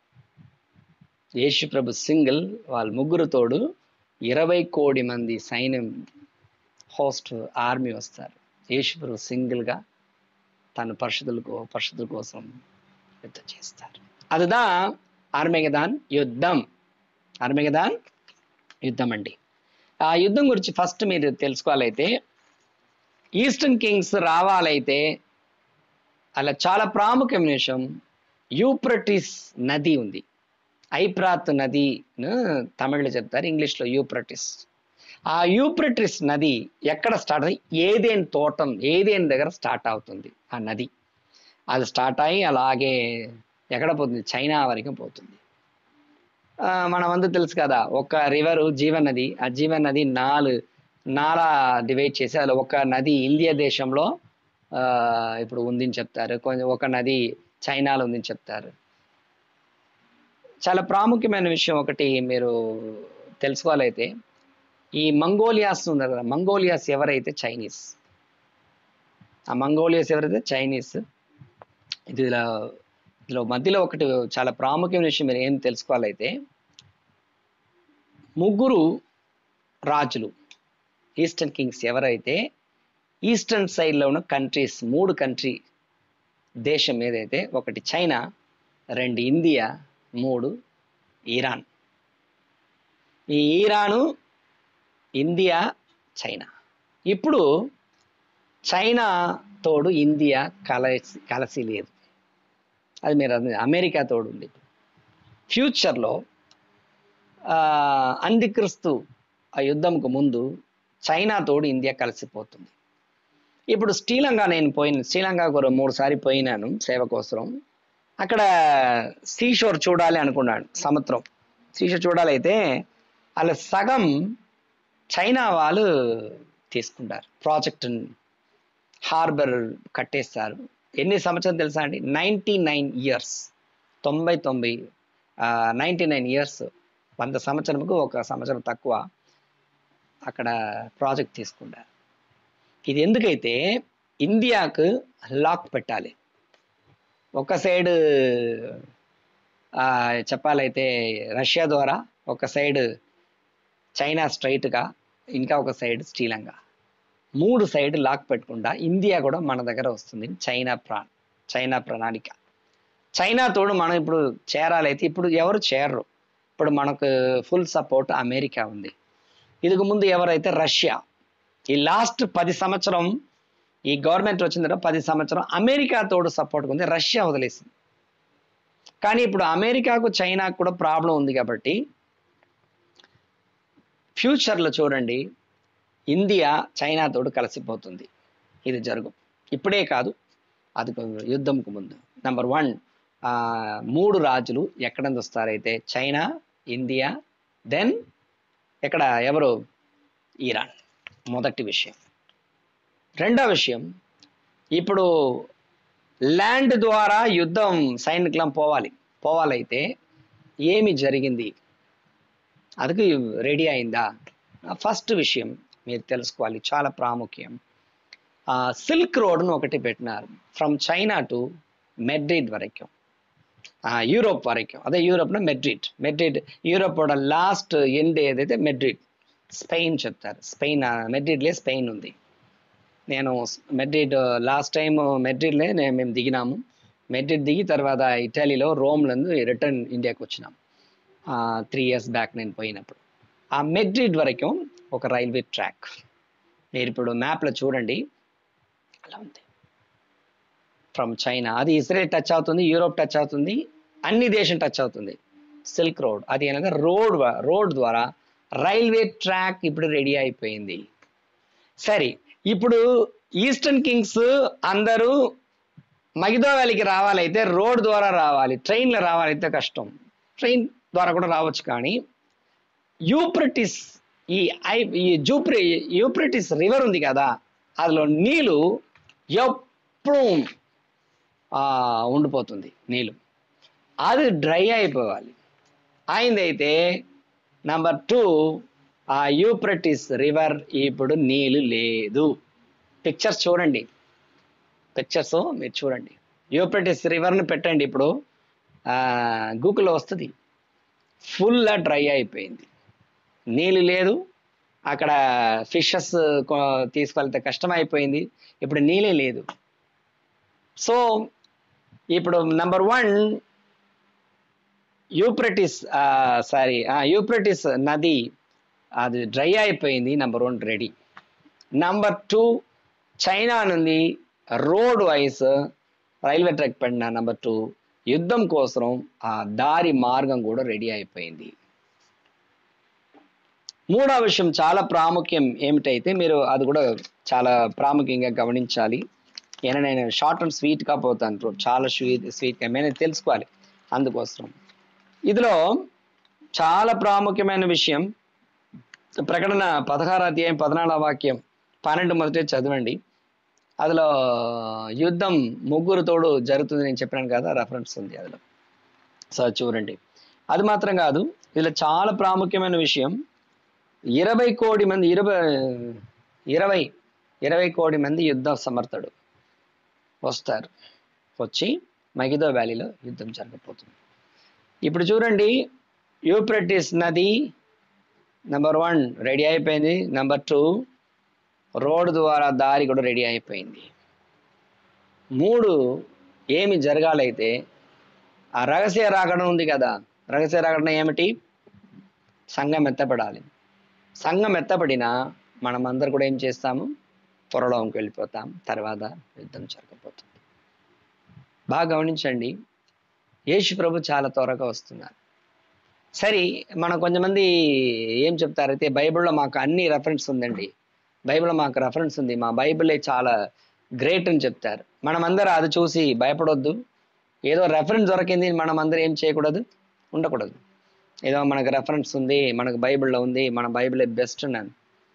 యేసు ప్రభు సింగిల్, వాళ్ళ ముగ్గురు తోడు ఇరవై కోడి మంది సైన్యం, హోస్ట్ ఆర్మీ వస్తారు. యేసు ప్రభు సింగిల్గా తన పరిశుద్ధులకు పరిశుద్ధుల కోసం యుద్ధం చేస్తారు. అదిదా ఆర్మేగదాన్ యుద్ధం. ఆర్మేగదాన్ యుద్ధం అండి. ఆ యుద్ధం గురించి ఫస్ట్ మీరు తెలుసుకోవాలైతే ఈస్టర్న్ కింగ్స్ రావాలైతే అలా చాలా ప్రాముఖ్యమైన విషయం, యూప్రటిస్ నది ఉంది. ఐప్రాత్ నదిను తమిళ్లో చెప్తారు, ఇంగ్లీష్లో యూప్రటిస్. ఆ యూప్రటిస్ నది ఎక్కడ స్టార్ట్ అయ్యి ఏదేన్ తోటం, ఏదేన్ దగ్గర స్టార్ట్ అవుతుంది ఆ నది. అది స్టార్ట్ అయ్యి అలాగే ఎక్కడ పోతుంది? చైనా వరకు పోతుంది. మనం అందరూ తెలుసు కదా, ఒక రివరు జీవనది. ఆ జీవనది నాలుగు నాలా డివైడ్ చేసి అది ఒక నది ఇండియా దేశంలో ఇప్పుడు ఉందని చెప్తారు, కొంచెం ఒక నది చైనాలో ఉందని చెప్తారు. చాలా ప్రాముఖ్యమైన విషయం ఒకటి మీరు తెలుసుకోవాలైతే, ఈ మంగోలియాస్ ఉన్నారు కదా, మంగోలియాస్ ఎవరైతే చైనీస్, ఆ మంగోలియాస్ ఎవరైతే చైనీస్. ఇది ఇందులో మధ్యలో ఒకటి చాలా ప్రాముఖ్యమైన విషయం మీరు ఏం తెలుసుకోవాలైతే, ముగ్గురు రాజులు ఈస్టర్న్ కింగ్స్ ఎవరైతే ఈస్టర్న్ సైడ్లో ఉన్న కంట్రీస్, మూడు కంట్రీ దేశం ఏదైతే, ఒకటి చైనా, రెండు ఇండియా, మూడు ఇరాన్. ఈ ఇరాను, ఇండియా, చైనా. ఇప్పుడు చైనా తోడు ఇండియా కలసి కలిసి లేదు. అది మీరు అమెరికా తోడు ఉంది. ఫ్యూచర్లో అంత్యక్రీస్తు ఆ యుద్ధంకు ముందు చైనా తోడు ఇండియా కలిసిపోతుంది. ఇప్పుడు శ్రీలంక నేను పోయిన శ్రీలంకకు మూడు సారి పోయినాను సేవ కోసం. అక్కడ సీషోర్ చూడాలి అనుకున్నాను, సముద్రం సీషోర్ చూడాలైతే వాళ్ళ సగం చైనా వాళ్ళు తీసుకుంటారు. ప్రాజెక్ట్ హార్బర్ కట్టేస్తారు. ఎన్ని సంవత్సరాలు తెలుసా అండి? నైంటీ నైన్ ఇయర్స్ తొంభై తొంభై నైంటీ నైన్ ఇయర్స్ వంద సంవత్సరంకు ఒక సంవత్సరం తక్కువ అక్కడ ప్రాజెక్ట్ తీసుకుంటారు. ఇది ఎందుకైతే ఇండియాకు లాక్ పెట్టాలి. ఒక సైడ్ చెప్పాలైతే రష్యా ద్వారా, ఒక సైడ్ చైనా స్ట్రైట్గా, ఇంకా ఒక సైడ్ శ్రీలంక. మూడు సైడ్ లాక్ పెట్టకుండా ఇండియా కూడా మన దగ్గర వస్తుంది. చైనా ప్రా చైనా ప్రణాళిక. చైనా తోడు మనం ఇప్పుడు చేరాలైతే ఇప్పుడు ఎవరు చేరరు. ఇప్పుడు మనకు ఫుల్ సపోర్ట్ అమెరికా ఉంది. ఇదికు ముందు ఎవరైతే రష్యా. ఈ లాస్ట్ పది సంవత్సరం ఈ గవర్నమెంట్ వచ్చిన తర్వాత పది సంవత్సరం అమెరికా తోడు సపోర్ట్ ఉంది, రష్యా వదిలేసింది. కానీ ఇప్పుడు అమెరికాకు చైనాకు కూడా ప్రాబ్లం ఉంది కాబట్టి ఫ్యూచర్లో చూడండి ఇండియా చైనా తోడు కలిసిపోతుంది. ఇది జరుగు ఇప్పుడే కాదు, అది యుద్ధంకు ముందు. నెంబర్ వన్, ఆ మూడు రాజులు ఎక్కడ నుంచి వస్తారైతే చైనా, ఇండియా, దెన్ ఎక్కడ ఎవరు ఇరాన్. మొదటి విషయం. రెండో విషయం, ఇప్పుడు ల్యాండ్ ద్వారా యుద్ధం సైనికులం పోవాలి పోవాలైతే ఏమి జరిగింది, అది రెడీ అయిందా? ఫస్ట్ విషయం మీరు తెలుసుకోవాలి, చాలా ప్రాముఖ్యం. సిల్క్ రోడ్ను ఒకటి పెట్టినారు, ఫ్రమ్ చైనా టు మెడ్రిడ్ వరకు, యూరోప్ వరకు. అదే యూరోప్లో Madrid Madrid Europe last end ఏదైతే మెడ్రిడ్, స్పెయిన్ చెప్తారు. స్పెయిన్ మెడ్రిడ్లే స్పెయిన్ ఉంది. నేను మెడ్రిడ్ లాస్ట్ టైం మెడ్రిడ్లే నేను మేము దిగినాము. మెడ్రిడ్ దిగి తర్వాత ఇటలీలో రోమ్లందు రిటర్న్ ఇండియాకి వచ్చినాం త్రీ ఇయర్స్ బ్యాక్ నేను పోయినప్పుడు. ఆ మెడ్రిడ్ వరకు ఒక రైల్వే ట్రాక్, మీరు ఇప్పుడు మ్యాప్లో చూడండి అలా ఉంది. ఫ్రమ్ చైనా అది ఇజ్రాయెల్ టచ్ అవుతుంది, యూరోప్ టచ్ అవుతుంది, అన్ని దేశం టచ్ అవుతుంది. సిల్క్ రోడ్ అది అనగా రోడ్ రోడ్ ద్వారా రైల్వే ట్రాక్ ఇప్పుడు రెడీ అయిపోయింది. సరే, ఇప్పుడు ఈస్టర్న్ కింగ్స్ అందరూ మగిదో వ్యాలీకి రావాలైతే రోడ్ ద్వారా రావాలి, ట్రైన్లో రావాలైతే కష్టం. ట్రైన్ ద్వారా కూడా రావచ్చు, కానీ యూప్రటిస్ ఈ ఐ ఈ జూప్రి యూప్రటిస్ రివర్ ఉంది కదా, అందులో నీళ్ళు ఎప్పుడు ఉండిపోతుంది, నీళ్ళు అది డ్రై అయిపోవాలి. అయిందైతే నంబర్ టూ, ఆ యూప్రటిస్ రివర్ ఇప్పుడు నీళ్ళు లేదు. పిక్చర్స్ చూడండి, పిక్చర్స్ మీరు చూడండి. యూప్రటిస్ రివర్ని పెట్టండి ఇప్పుడు గూగుల్లో వస్తుంది. ఫుల్ డ్రై అయిపోయింది, నీళ్ళు లేదు. అక్కడ ఫిషెస్ తీసుకెళ్తే కష్టం అయిపోయింది, ఇప్పుడు నీళ్ళే లేదు. సో ఇప్పుడు number one Euphrates sorry Euphrates నది అది డ్రై అయిపోయింది, number one ready. Number two, China నుండి రోడ్ వైస్ రైల్వే ట్రాక్ పడిన నంబర్ టూ యుద్ధం కోసం ఆ దారి మార్గం కూడా రెడీ అయిపోయింది. మూడో విషయం చాలా ప్రాముఖ్యం ఏమిటైతే మీరు అది కూడా చాలా ప్రాముఖ్యంగా గమనించాలి. ఏమైనా నేను షార్ట్ అండ్ స్వీట్గా పోతాను, చాలా స్వీట్ స్వీట్గా ఏమైనా తెలుసుకోవాలి. అందుకోసం ఇందులో చాలా ప్రాముఖ్యమైన విషయం, ప్రకటన పదహారు అధ్యాయం పద్నాలుగో వాక్యం పన్నెండు మొదటి చదవండి. అందులో యుద్ధం ముగ్గురు తోడు జరుగుతుంది నేను చెప్పాను కదా, రెఫరెన్స్ ఉంది అందులో. సో చూడండి, అది మాత్రం కాదు, ఇందులో చాలా ప్రాముఖ్యమైన విషయం, ఇరవై కోటి మంది ఇరవై ఇరవై ఇరవై కోటి మంది యుద్ధ సమర్థుడు వస్తారు, వచ్చి మగిదో వ్యాలీలో యుద్ధం జరగబోతుంది. ఇప్పుడు చూడండి, యూప్రటిస్ నది నెంబర్ వన్ రెడీ అయిపోయింది, నెంబర్ టూ రోడ్ ద్వారా దారి కూడా రెడీ అయిపోయింది. మూడు ఏమి జరగాలైతే ఆ రహస్య రాకడం ఉంది కదా, రహస్య రాకడం ఏమిటి? సంఘం ఎత్తపడాలి. సంఘం ఎత్తపడినా మనం అందరు కూడా ఏం చేస్తాము, పొరలోకి వెళ్ళిపోతాం, తర్వాత యుద్ధం జరగబోతుంది. బాగా గమనించండి, యేసు ప్రభు చాలా త్వరగా వస్తున్నారు. సరే, మనం కొంతమంది ఏం చెప్తారైతే బైబిల్లో మాకు అన్ని రెఫరెన్స్ ఉందండి, బైబిల్లో మాకు రెఫరెన్స్ ఉంది, మా బైబిలే చాలా గ్రేట్ అని చెప్తారు. మనం అందరూ అది చూసి భయపడొద్దు. ఏదో రెఫరెన్స్ దొరికింది మనం అందరూ ఏం చేయకూడదు, ఉండకూడదు. ఏదో మనకు రెఫరెన్స్ ఉంది, మనకు బైబిల్లో ఉంది, మన బైబిలే బెస్ట్ అని.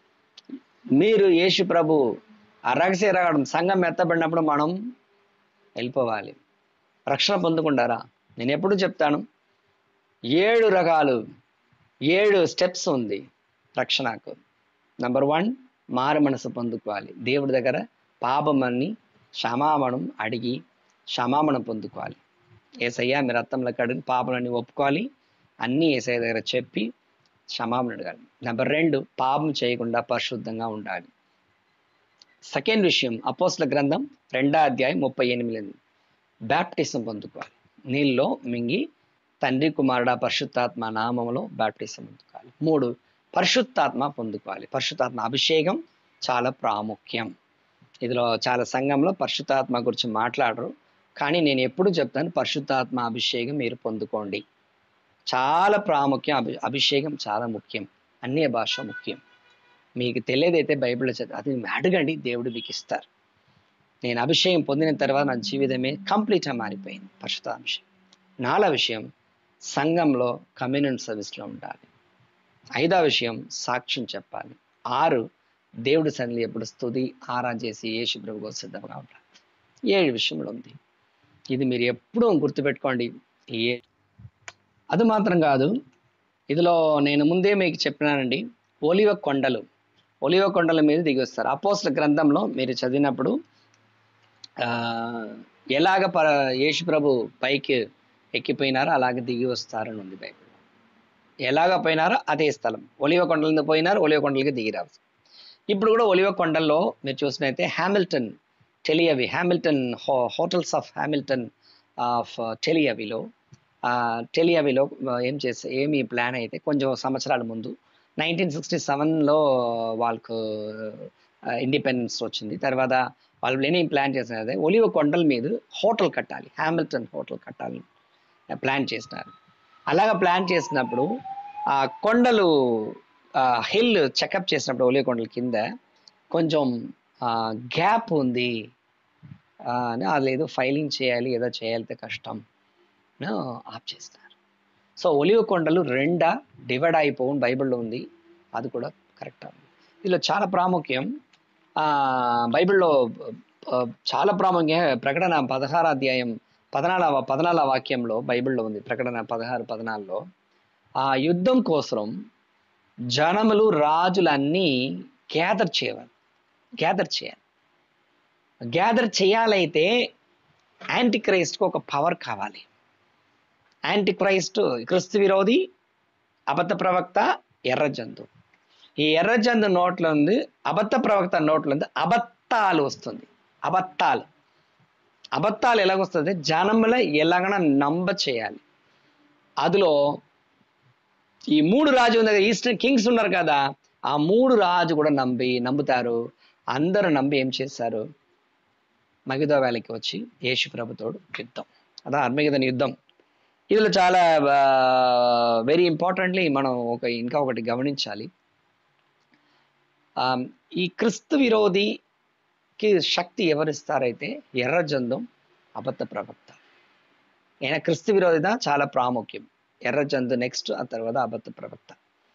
మీరు యేసు ప్రభు ఆ రహస్య రావడం సంఘం ఎత్తబడినప్పుడు మనం వెళ్ళిపోవాలి, రక్షణ పొందుకుంటారా. నేను ఎప్పుడు చెప్తాను, ఏడు రకాలు ఏడు స్టెప్స్ ఉంది రక్షణకు. నంబర్ వన్, మారు మనసు పొందుకోవాలి, దేవుడి దగ్గర పాపమని క్షమాపణం అడిగి క్షమాపణం పొందుకోవాలి. యేసయ్యా మీ రక్తంలో కడిగి పాపలన్నీ ఒప్పుకోవాలి, అన్నీ యేసయ్య దగ్గర చెప్పి క్షమాపణ అడగాలి. నెంబర్ రెండు, పాపం చేయకుండా పరిశుద్ధంగా ఉండాలి. సెకండ్ విషయం, అపోస్తల గ్రంథం రెండో అధ్యాయం ముప్పై ఎనిమిది, బ్యాప్టిజం పొందుకోవాలి, నీళ్ళలో మింగి తండ్రి కుమారుడ పరిశుద్ధాత్మ నామంలో బ్యాప్టిజం పొందుకోవాలి. మూడు, పరిశుద్ధాత్మ పొందుకోవాలి. పరిశుద్ధాత్మ అభిషేకం చాలా ప్రాముఖ్యం. ఇందులో చాలా సంఘంలో పరిశుద్ధాత్మ గురించి మాట్లాడరు, కానీ నేను ఎప్పుడు చెప్తాను, పరిశుద్ధాత్మ అభిషేకం మీరు పొందుకోండి, చాలా ప్రాముఖ్యం. అభి అభిషేకం చాలా ముఖ్యం, అన్య భాష ముఖ్యం. మీకు తెలియదైతే బైబిల్లో చదివి అది అడగండి, దేవుడు మీకు ఇస్తారు. నేను అభిషేకం పొందిన తర్వాత నా జీవితమే కంప్లీట్గా మారిపోయింది, పరిశుద్ధాభిషేకం. నాలుగో విషయం సంఘంలో కమ్యూనిటీ సర్వీస్లో ఉండాలి. ఐదో విషయం సాక్ష్యం చెప్పాలి. ఆరు దేవుడి సన్నిధిలో ఎప్పుడు స్తుతి ఆరాధన చేసి యేసు ప్రభువుకు సిద్ధంగా ఉండాలి. ఏడు విషయంలో ఉంది. ఇది మీరు ఎప్పుడూ గుర్తుపెట్టుకోండి. ఏ అది మాత్రం కాదు, ఇదిలో నేను ముందే మీకు చెప్పినానండి, ఒలివ కొండలు ఒలివ కొండల మీద దిగి వస్తారు. అపోస్తల గ్రంథంలో మీరు చదివినప్పుడు ఆ ఎలాగ ప యేసు ప్రభు పైకి ఎక్కిపోయినారో అలాగే దిగి వస్తారని ఉంది బైబిల్. ఎలాగ పోయినారో అదే స్థలం. ఒలివ కొండల మీద పోయినారు, ఒలివ కొండలకి దిగి రావచ్చు. ఇప్పుడు కూడా ఒలివ కొండల్లో మీరు చూసినైతే హ్యామిల్టన్ టెలియవి హ్యామిల్టన్ హో హోటల్స్ ఆఫ్ హ్యామిల్టన్ ఆఫ్ టెలియవిలో టెలియవిలో ఏం చేస్తే ఏమి ప్లాన్ అయితే కొంచెం సంవత్సరాల ముందు నైన్టీన్ సిక్స్టీ సెవెన్లో వాళ్ళకు ఇండిపెండెన్స్ వచ్చింది. తర్వాత వాళ్ళు ఏం ప్లాన్ చేసినారు, ఒలివ కొండల మీద హోటల్ కట్టాలి, హ్యామిల్టన్ హోటల్ కట్టాలి ప్లాన్ చేసినారు. అలాగా ప్లాన్ చేసినప్పుడు ఆ కొండలు హిల్ చెకప్ చేసినప్పుడు ఒలివ కొండల కింద కొంచెం గ్యాప్ ఉంది అని అది ఏదో ఫైలింగ్ చేయాలి, ఏదో చేయాలితే కష్టం ఆఫ్ చేసినారు. సో ఒలివ కొండలు రెండా డివైడ్ అయిపోవడం బైబిల్లో ఉంది. అది కూడా కరెక్ట్. ఇందులో చాలా ప్రాముఖ్యం బైబిల్లో చాలా ప్రాముఖ్యం. ప్రకటన పదహారు అధ్యాయం పద్నాలుగవ పద్నాలుగవ వాక్యంలో బైబిల్లో ఉంది. ప్రకటన పదహారు పద్నాలుగులో ఆ యుద్ధం కోసం జనములు రాజులన్నీ గ్యాదర్ చేయాలి గ్యాదర్ చేయాలి గ్యాదర్ చేయాలైతే యాంటీ క్రైస్ట్కి ఒక పవర్ కావాలి. యాంటీ క్రైస్ట్ క్రీస్తు విరోధి, అబద్ధ ప్రవక్త, ఎర్ర జంతు. ఈ ఎర్ర జంతు నోట్లో ఉంది, అబద్ధ ప్రవక్త నోట్లో ఉంది అబద్ధాలు వస్తుంది. అబద్ధాలు అబద్ధాలు ఎలాగొస్తుంది, జనముల ఎలాగైనా నంబ చేయాలి. అందులో ఈ మూడు రాజు ఉంది, ఈస్టర్న్ కింగ్స్ ఉన్నారు కదా, ఆ మూడు రాజు కూడా నమ్మి నమ్ముతారు. అందరూ నమ్మి ఏం చేశారు, మగిదో వ్యాలీకి వచ్చి యేసు ప్రభుతోడు యుద్ధం. అదా అర్మగెద్దోను యుద్ధం. ఇందులో చాలా వెరీ ఇంపార్టెంట్లీ మనం ఒక ఇంకా ఒకటి గమనించాలి. ఈ క్రీస్తు విరోధికి శక్తి ఎవరిస్తారైతే ఎర్ర జందం, అబద్ధ ప్రవక్త. ఈయన క్రీస్తు విరోధిద చాలా ప్రాముఖ్యం. ఎర్ర జంతు నెక్స్ట్, ఆ తర్వాత అబద్ధ ప్రవక్త.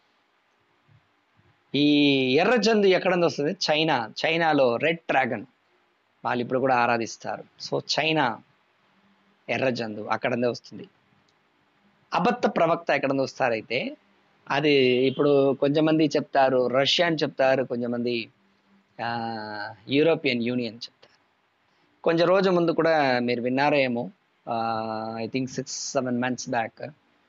ఈ ఎర్ర జంతు ఎక్కడ వస్తుంది, చైనా. చైనాలో రెడ్ డ్రాగన్ వాళ్ళు ఇప్పుడు కూడా ఆరాధిస్తారు. సో చైనా ఎర్ర జంతు అక్కడ వస్తుంది. అబద్ధ ప్రవక్త ఎక్కడ వస్తారైతే అది ఇప్పుడు కొంచెంమంది చెప్తారు రష్యా అని చెప్తారు, కొంచెంమంది యూరోపియన్ యూనియన్ చెప్తారు. కొంచెం రోజు ముందు కూడా మీరు విన్నారో ఏమో, I think six seven months back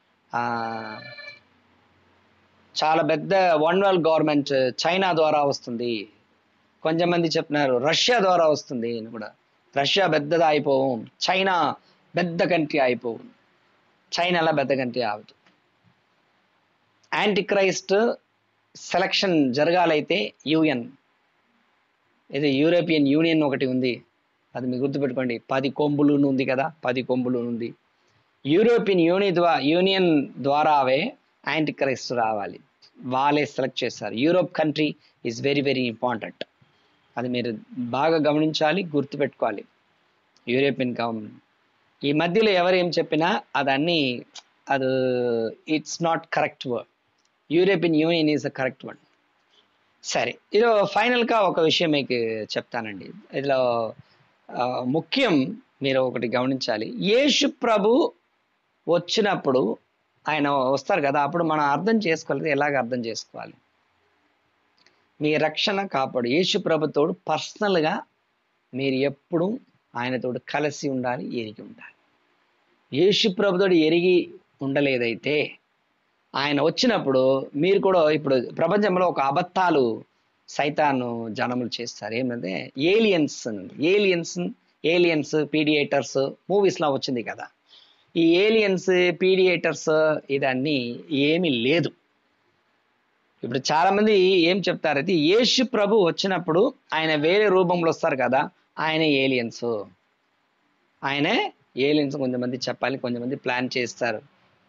చాలా పెద్ద వన్ వరల్డ్ గవర్నమెంట్ చైనా ద్వారా వస్తుంది, కొంచెంమంది చెప్తున్నారు రష్యా ద్వారా వస్తుంది అని కూడా. రష్యా పెద్దది అయిపోవం, చైనా పెద్ద కంట్రీ అయిపోవు. చైనాలో పెద్ద కంట్రీ అవదు. యాంటీ క్రైస్ట్ సెలక్షన్ జరగాలైతే యూఎన్, ఇది యూరోపియన్ యూనియన్ ఒకటి ఉంది, అది మీరు గుర్తుపెట్టుకోండి. పది కొమ్ములు ఉంది కదా, పది కొమ్ములు ఉంది. యూరోపియన్ యూని ద్వారా యూనియన్ ద్వారావే యాంటీ క్రైస్ట్ రావాలి, వాళ్ళే సెలెక్ట్ చేస్తారు. Europe country is very very important. అది మీరు బాగా గమనించాలి, గుర్తుపెట్టుకోవాలి. యూరోపియన్ గవర్నమెంట్ ఈ మధ్యలో ఎవరు ఏం చెప్పినా అదన్నీ అది it's not correct word. European union is the correct one. సరే, ఇది ఫైనల్గా ఒక విషయం మీకు చెప్తానండి. ఇందులో ముఖ్యం మీరు ఒకటి గమనించాలి. యేసు ప్రభు వచ్చినప్పుడు ఆయన వస్తారు కదా, అప్పుడు మనం అర్థం చేసుకోవాలి. ఎలాగ అర్థం చేసుకోవాలి, మీ రక్షణ కాపాడు యేసు ప్రభుతోడు పర్సనల్గా మీరు ఎప్పుడు ఆయనతోడు కలిసి ఉండాలి, ఎరిగి ఉండాలి. యేసు ప్రభుతోడు ఎరిగి ఉండలేదైతే ఆయన వచ్చినప్పుడు మీరు కూడా ఇప్పుడు ప్రపంచంలో ఒక అబద్ధాలు సైతాను జనములు చేస్తారు. ఏమంటే ఏలియన్స్ ఏలియన్స్ ఏలియన్స్ పీడియేటర్స్ మూవీస్లో వచ్చింది కదా. ఈ ఏలియన్స్ పీడియేటర్స్ ఇదన్నీ ఏమీ లేదు. ఇప్పుడు చాలామంది ఏం చెప్తారైతే యేసు ప్రభు వచ్చినప్పుడు ఆయన వేరే రూపంలో వస్తారు కదా, ఆయన ఏలియన్స్ ఆయనే ఏలియన్స్ కొంతమంది చెప్పాలి, కొంతమంది ప్లాన్ చేస్తారు.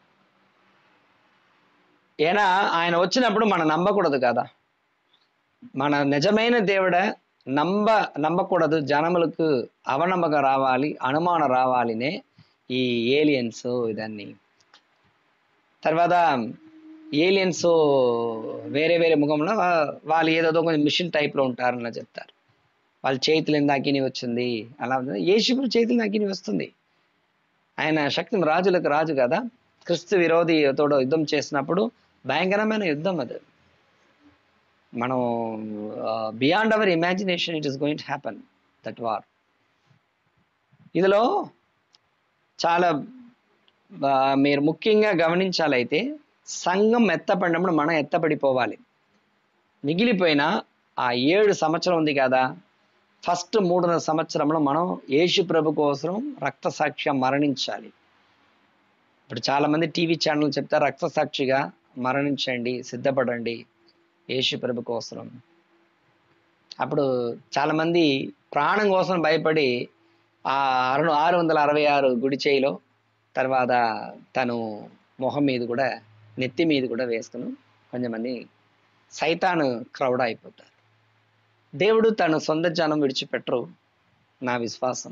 ఏనా ఆయన వచ్చినప్పుడు మనం నమ్మకూడదు కదా, మన నిజమైన దేవుడ నమ్మ నమ్మకూడదు. జనములకు అవనమ్మకం రావాలి, అనుమానం రావాలినే ఈ ఏలియన్స్ ఇదాన్ని. తర్వాత ఏలియన్స్ వేరే వేరే ముఖంలో వాళ్ళు ఏదో కొంచెం మిషన్ టైప్లో ఉంటారని చెప్తారు. వాళ్ళ చేతులు ఎంత అగ్ని వచ్చింది అలా ఉంది. యేసు చేతులు అగ్ని వస్తుంది. ఆయన శక్తి రాజులకు రాజు కదా. క్రిస్తు విరోధి తోడు యుద్ధం చేసినప్పుడు భయంకరమైన యుద్ధం అది. మనం beyond our imagination it is going to happen that war. ఇందులో చాలా మీరు ముఖ్యంగా గమనించాలైతే సంఘం ఎత్తపడినప్పుడు మనం ఎత్తపడిపోవాలి. మిగిలిపోయిన ఆ ఏడు సంవత్సరం ఉంది కదా, ఫస్ట్ మూడున్నర సంవత్సరంలో మనం యేసు ప్రభు కోసం రక్త సాక్ష్యం మరణించాలి. ఇప్పుడు చాలామంది టీవీ ఛానల్ చెప్తారు రక్త సాక్షిగా మరణించండి, సిద్ధపడండి యేసు ప్రభు కోసం. అప్పుడు చాలామంది ప్రాణం కోసం భయపడి ఆ ఆరు ఆరు వందల అరవై ఆరు గుడి చేయిలో తర్వాత తను మొహం మీద కూడా నెత్తి మీద కూడా వేసుకుని కొంతమంది సైతాను క్రౌడ్ అయిపోతారు. దేవుడు తన సొంత జనం విడిచిపెట్టరు నా విశ్వాసం.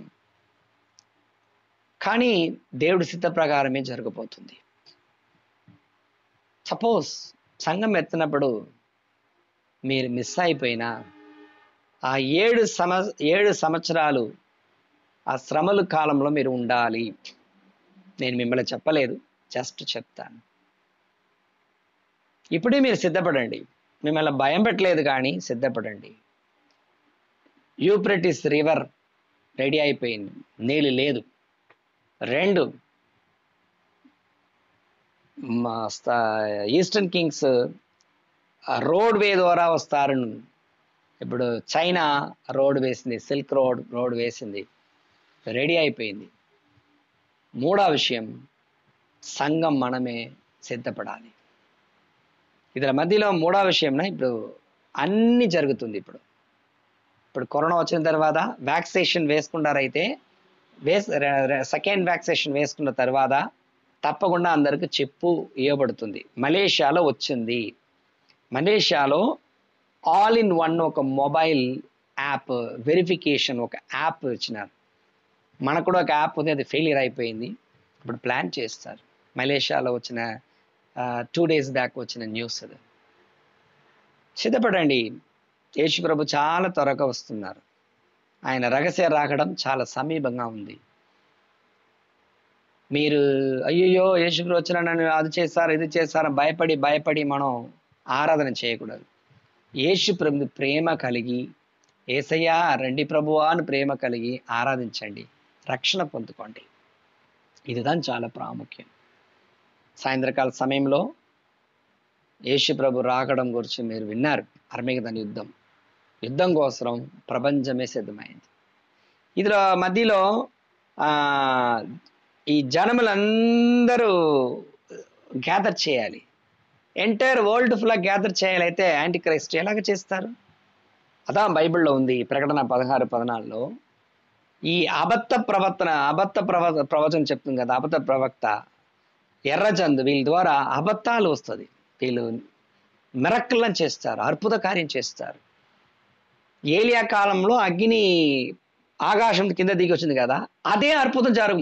కానీ దేవుడి సిద్ధ ప్రకారమే జరగబోతుంది. సపోజ్ సంఘం ఎత్తినప్పుడు మీరు మిస్ అయిపోయినా ఆ ఏడు సమ ఏడు సంవత్సరాలు ఆ శ్రమల కాలంలో మీరు ఉండాలి. నేను మిమ్మల్ని చెప్పలేదు, జస్ట్ చెప్తాను. ఇప్పుడే మీరు సిద్ధపడండి. మిమ్మల్ని భయం పెట్టలేదు కానీ సిద్ధపడండి. యూప్రటిస్ రివర్ రెడీ అయిపోయింది, నీళ్ళు లేదు. రెండు ఈస్టర్న్ కింగ్స్ రోడ్ వే ద్వారా వస్తారు. ఇప్పుడు చైనా రోడ్ వేసింది, సిల్క్ రోడ్ రోడ్ వేసింది, రెడీ అయిపోయింది. మూడో విషయం, సంఘం మనమే సిద్ధపడాలి. ఇద్దరి మధ్యలో మూడో విషయం ఇప్పుడు అన్ని జరుగుతుంది. ఇప్పుడు ఇప్పుడు కరోనా వచ్చిన తర్వాత వ్యాక్సినేషన్ వేసుకున్నారైతే వేస్ సెకండ్ వ్యాక్సినేషన్ వేసుకున్న తర్వాత తప్పకుండా అందరికి చెప్పు ఇవ్వబడుతుంది. మలేషియాలో వచ్చింది. మలేషియాలో ఆల్ ఇన్ వన్ ఒక మొబైల్ యాప్ వెరిఫికేషన్ ఒక యాప్ ఇచ్చినారు. మనకు కూడా ఒక యాప్ ఉంది, అది ఫెయిలియర్ అయిపోయింది. ఇప్పుడు ప్లాన్ చేస్తారు. మలేషియాలో వచ్చిన టూ డేస్ బ్యాక్ వచ్చిన న్యూస్ అది. సిద్ధపడండి, యేసు ప్రభు చాలా త్వరగా వస్తున్నారు. ఆయన రహస్య రాకడం చాలా సమీపంగా ఉంది. మీరు అయ్యయ్యో యేసు ప్రభు వచ్చిన నన్ను అది చేస్తారు ఇది చేస్తారు భయపడి భయపడి మనం ఆరాధన చేయకూడదు. యేసు ప్రభు ప్రేమ కలిగి యేసయ్యా రండి ప్రభువా అని ప్రేమ కలిగి ఆరాధించండి, రక్షణ పొందుకోండి. ఇదిదాని చాలా ప్రాముఖ్యం. సాయంత్రకాల సమయంలో యేసు ప్రభు రాకడం గురించి మీరు విన్నారు. అర్మగెద్దోను యుద్ధం యుద్ధం కోసం ప్రపంచమే సిద్ధమైంది. ఇందులో మధ్యలో ఈ జనములందరూ గ్యాదర్ చేయాలి. ఎంటైర్ వరల్డ్ ఫుల్ గ్యాదర్ చేయాలైతే యాంటీ క్రైస్ట్ ఎలాగ చేస్తారు? అదా బైబిల్లో ఉంది. ప్రకటన పదహారు పద్నాలుగులో ఈ అబద్ధ ప్రవర్తన అబద్ధ ప్రవ ప్రవచనం చెప్తుంది కదా, అబద్ధ ప్రవక్త ఎర్రచందు వీళ్ళ ద్వారా అబద్ధాలు వస్తుంది. వీళ్ళు మిరక్కలను చేస్తారు, అద్భుత కార్యం చేస్తారు. ఏలియా కాలంలో అగ్ని ఆకాశం కింద దిగి వచ్చింది కదా, అదే అద్భుతం జరుగు.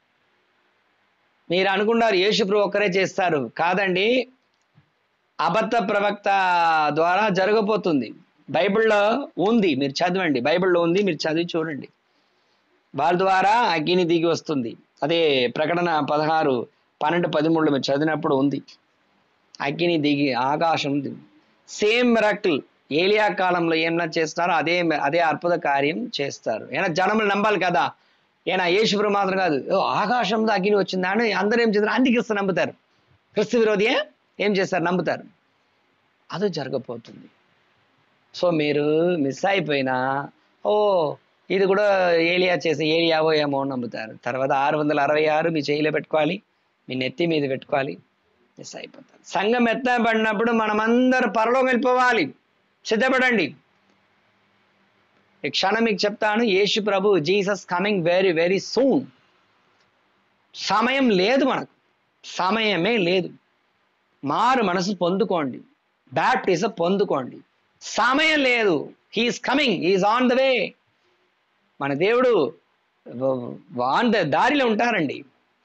మీరు అనుకున్నారు యేసు ప్రభు ఒక్కరే చేస్తారు, కాదండి. అబద్ధ ప్రవక్త ద్వారా జరగబోతుంది. బైబిల్లో ఉంది, మీరు చదవండి. బైబిల్లో ఉంది, మీరు చదివి చూడండి. వాళ్ళ ద్వారా అగ్ని దిగి వస్తుంది. అదే ప్రకటన పదహారు పన్నెండు పదమూడులో మీరు చదివినప్పుడు ఉంది. అగ్ని దిగి ఆకాశం సేమ్ మిరకిల్ ఏలియా కాలంలో ఏమన్నా చేస్తారో అదే అదే అద్భుత కార్యం చేస్తారు. ఏమైనా జనములు నమ్మాలి కదా. ఏనా యేసు ప్రభు మాత్రం కాదు, ఆకాశంలో అగ్ని వచ్చిందా అని అందరూ ఏం చేస్తారు, అంత్యక్రీస్తు నమ్ముతారు. క్రీస్తు విరోధి ఏం చేస్తారు, నమ్ముతారు. అది జరగబోతుంది. సో మీరు మిస్ అయిపోయినా ఓ ఇది కూడా ఏలియా చేసి ఏలియావో ఏమో నమ్ముతారు. తర్వాత ఆరు వందల అరవై ఆరు మీ చేయిలో పెట్టుకోవాలి, మీ నెత్తి మీద పెట్టుకోవాలి, మిస్ అయిపోతారు. సంఘం ఎత్తబడినప్పుడు మనమందరూ పరలోకం వెళ్ళిపోవాలి. సిద్ధపడండి. ఈ క్షణం మీకు చెప్తాను, యేసు ప్రభు Jesus coming very very soon. సమయం లేదు, మనకు సమయమే లేదు. మారు మనసు పొందుకోండి, బ్యాప్టిజం పొందుకోండి. సమయం లేదు. He's coming, he's on the way. మన దేవుడు ఆన్ ద దారిలో ఉంటారండి.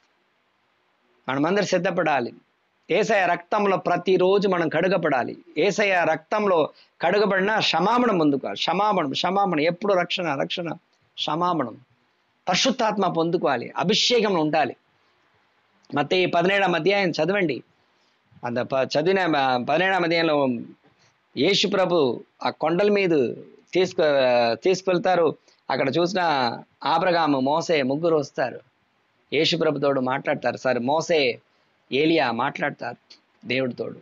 మనమందరం సిద్ధపడాలి. యేసయ్య రక్తంలో ప్రతిరోజు మనం కడుగపడాలి. యేసయ్య రక్తంలో కడుగబడిన క్షమాపణ పొందుకోవాలి. క్షమాపణం క్షమాపణ ఎప్పుడు రక్షణ రక్షణ క్షమాపణం. పరిశుద్ధాత్మ పొందుకోవాలి. అభిషేకం ఉండాలి. మత్తయి పదిహేడవ అధ్యాయం చదవండి. అంత ప చదివిన పదిహేడవ అధ్యాయంలో యేసు ప్రభు ఆ కొండల మీద తీసుకు తీసుకెళ్తారు. అక్కడ చూసిన ఆబ్రహాము, మోసే ముగ్గురు వస్తారు. యేసు ప్రభు తోడు మాట్లాడతారు. సార్ మోసే ఏలియా మాట్లాడతారు దేవుడితోడు.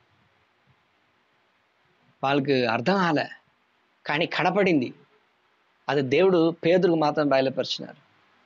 వాళ్ళకి అర్థం కాలే, కానీ కనపడింది. అది దేవుడు పేదరుకు మాత్రం బయలుపరిచినారు.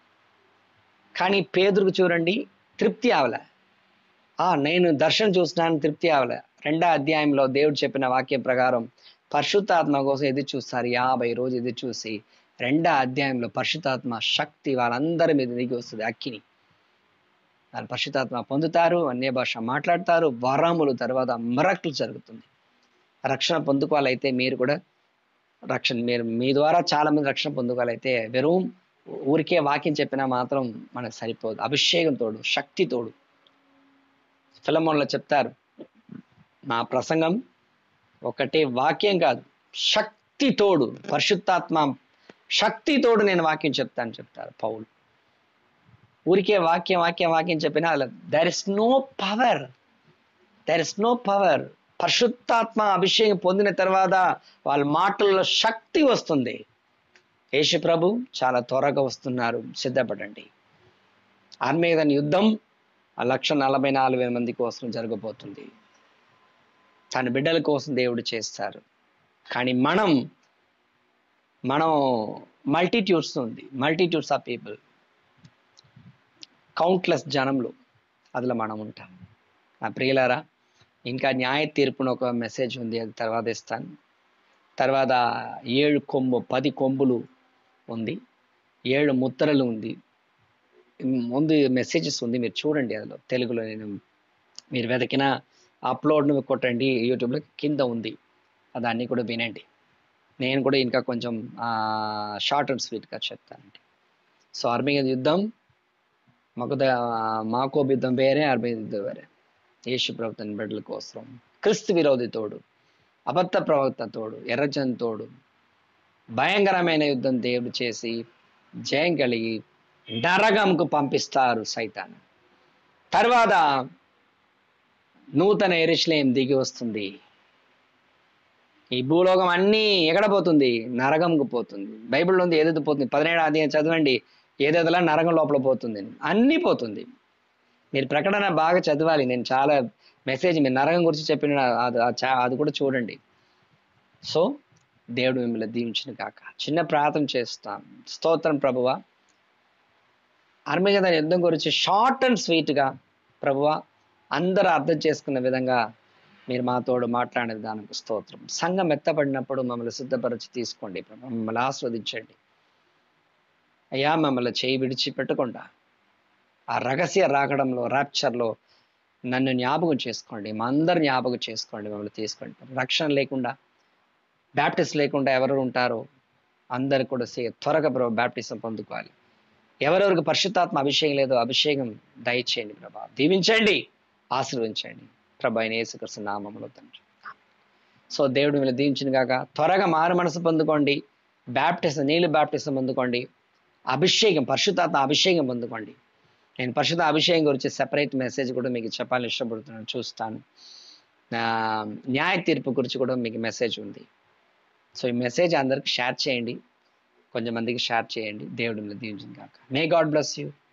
కానీ పేదరుకు చూడండి తృప్తి అవలే. ఆ నేను దర్శనం చూసినాను, తృప్తి అవలే. రెండో అధ్యాయంలో దేవుడు చెప్పిన వాక్యం ప్రకారం పరిశుద్ధాత్మ కోసం ఎదురు చూస్తారు. యాభై రోజు ఎదురు చూసి రెండో అధ్యాయంలో పరిశుద్ధాత్మ శక్తి వాళ్ళందరి మీద దిగి వస్తుంది. అక్కిని వాళ్ళు పరిశుద్ధాత్మ పొందుతారు, అన్య భాష మాట్లాడతారు, వరములు, తర్వాత మిరకిల్ జరుగుతుంది. రక్షణ పొందుకోవాలైతే మీరు కూడా రక్షణ మీరు మీ ద్వారా చాలా మంది రక్షణ పొందుకోవాలైతే వెறுం ఊరికే వాక్యం చెప్పినా మాత్రం మనకు సరిపోదు. అభిషేకం తోడు, శక్తి తోడు. ఫిలమోన్లో చెప్తారు, నా ప్రసంగం ఒకటే వాక్యం కాదు, శక్తి తోడు, పరిశుద్ధాత్మ శక్తి తోడు నేను వాక్యం చెప్తాను చెప్తారు పౌలు. ఊరికే వాక్యం వాక్యం వాక్యం చెప్పినా there is no power, there is no power. పరిశుద్ధాత్మ అభిషేకం పొందిన తర్వాత వాళ్ళ మాటల్లో శక్తి వస్తుంది. యేసు ప్రభు చాలా త్వరగా వస్తున్నారు, సిద్ధపడండి. ఆర్మేగన్ యుద్ధం ఆ లక్ష నలభై నాలుగు వేల మంది కోసం జరగబోతుంది. తన బిడ్డల కోసం దేవుడు చేస్తారు. కానీ మనం మనం మల్టిట్యూడ్స్ ఉంది, మల్టిట్యూడ్స్ ఆఫ్ పీపుల్, కౌంట్లెస్ జనంలో అందులో మనం ఉంటాం. నా ప్రియులారా, ఇంకా న్యాయ తీర్పును ఒక మెసేజ్ ఉంది, అది తర్వాత ఇస్తాను. తర్వాత ఏడు కొమ్ము పది కొమ్ములు ఉంది, ఏడు ముద్రలు ఉంది, ముందు మెసేజెస్ ఉంది, మీరు చూడండి. అందులో తెలుగులో నేను మీరు వెతికిన అప్లోడ్ను కొట్టండి, యూట్యూబ్లో కింద ఉంది, దాన్ని కూడా వినండి. నేను కూడా ఇంకా కొంచెం షార్ట్ అండ్ స్వీట్గా చెప్తానండి. సో ఆర్మేగన్ యుద్ధం మాకు మాకోబ్ యుద్ధం వేరే, ఆర్మేగన్ యుద్ధం వేరే. యేసు ప్రభుత్వ బిడ్డల కోసం క్రీస్తు విరోధి తోడు, అబద్ధ ప్రవక్త తోడు, ఎర్రజన్ తోడు భయంకరమైన యుద్ధం దేవుడు చేసి జయం కలిగి నరకంకు పంపిస్తారు సైతాను. తర్వాత నూతన యెరూషలేము దిగి వస్తుంది. ఈ భూలోకం అన్నీ ఎక్కడ పోతుంది? నరకంకు పోతుంది. బైబిల్లో ఉంది ఏదైతే పోతుంది, పదిహేడు అధ్యాయం చదవండి, ఏదేదలా నరకం లోపల పోతుంది, అన్నీ పోతుంది. మీరు ప్రకటన బాగా చదవాలి. నేను చాలా మెసేజ్ మీరు నరకం గురించి చెప్పిన అది అది కూడా చూడండి. సో దేవుడు మిమ్మల్ని దీవించిన కాక చిన్న ప్రార్థన చేస్తాం. స్తోత్రం ప్రభువా, ఆర్మేగన్ యుద్ధం గురించి షార్ట్ అండ్ స్వీట్గా ప్రభువా అందరూ అర్థం చేసుకున్న విధంగా మీరు మాతోడు మాట్లాడే విధానంకు స్తోత్రం. సంఘం ఎత్తబడినప్పుడు మమ్మల్ని సిద్ధపరిచి తీసుకోండి ప్రభు, మమ్మల్ని ఆస్వాదించండి అయ్యా. మమ్మల్ని చేయి విడిచి పెట్టకుండా ఆ రహస్య రాకడంలో ర్యాప్చర్లో నన్ను జ్ఞాపకం చేసుకోండి, మా అందరు జ్ఞాపకం చేసుకోండి, మమ్మల్ని తీసుకోండి. రక్షణ లేకుండా, బ్యాప్టిస్ట్ లేకుండా ఎవరు ఉంటారో అందరు కూడా త్వరగా ప్రభు బ్యాప్టిజం పొందుకోవాలి. ఎవరెవరికి పరిశుద్ధాత్మ అభిషేకం లేదో అభిషేకం దయచేయండి ప్రభా, దీవించండి, ఆశీర్వదించండి ప్రభా, ఆయన యేసుక్రీస్తు నామములో తండ్రి. సో దేవుడు మిమ్మల్ని దీవించిన కాక త్వరగా మారు మనసు పొందుకోండి, బ్యాప్టిజం నీళ్ళు బ్యాప్టిజం పొందుకోండి, అభిషేకం పరిశుద్ధాత్మ అభిషేకం పొందుకోండి. నేను పరిశుద్ధ అభిషేకం గురించి సెపరేట్ మెసేజ్ కూడా మీకు చెప్పాలని ఇష్టపడుతున్నాను, చూస్తాను. న్యాయ తీర్పు గురించి కూడా మీకు మెసేజ్ ఉంది. సో ఈ మెసేజ్ అందరికి షేర్ చేయండి, కొంచెం మందికి షేర్ చేయండి. దేవుడు మిమ్మల్ని దీవించిన కాక. May God bless you.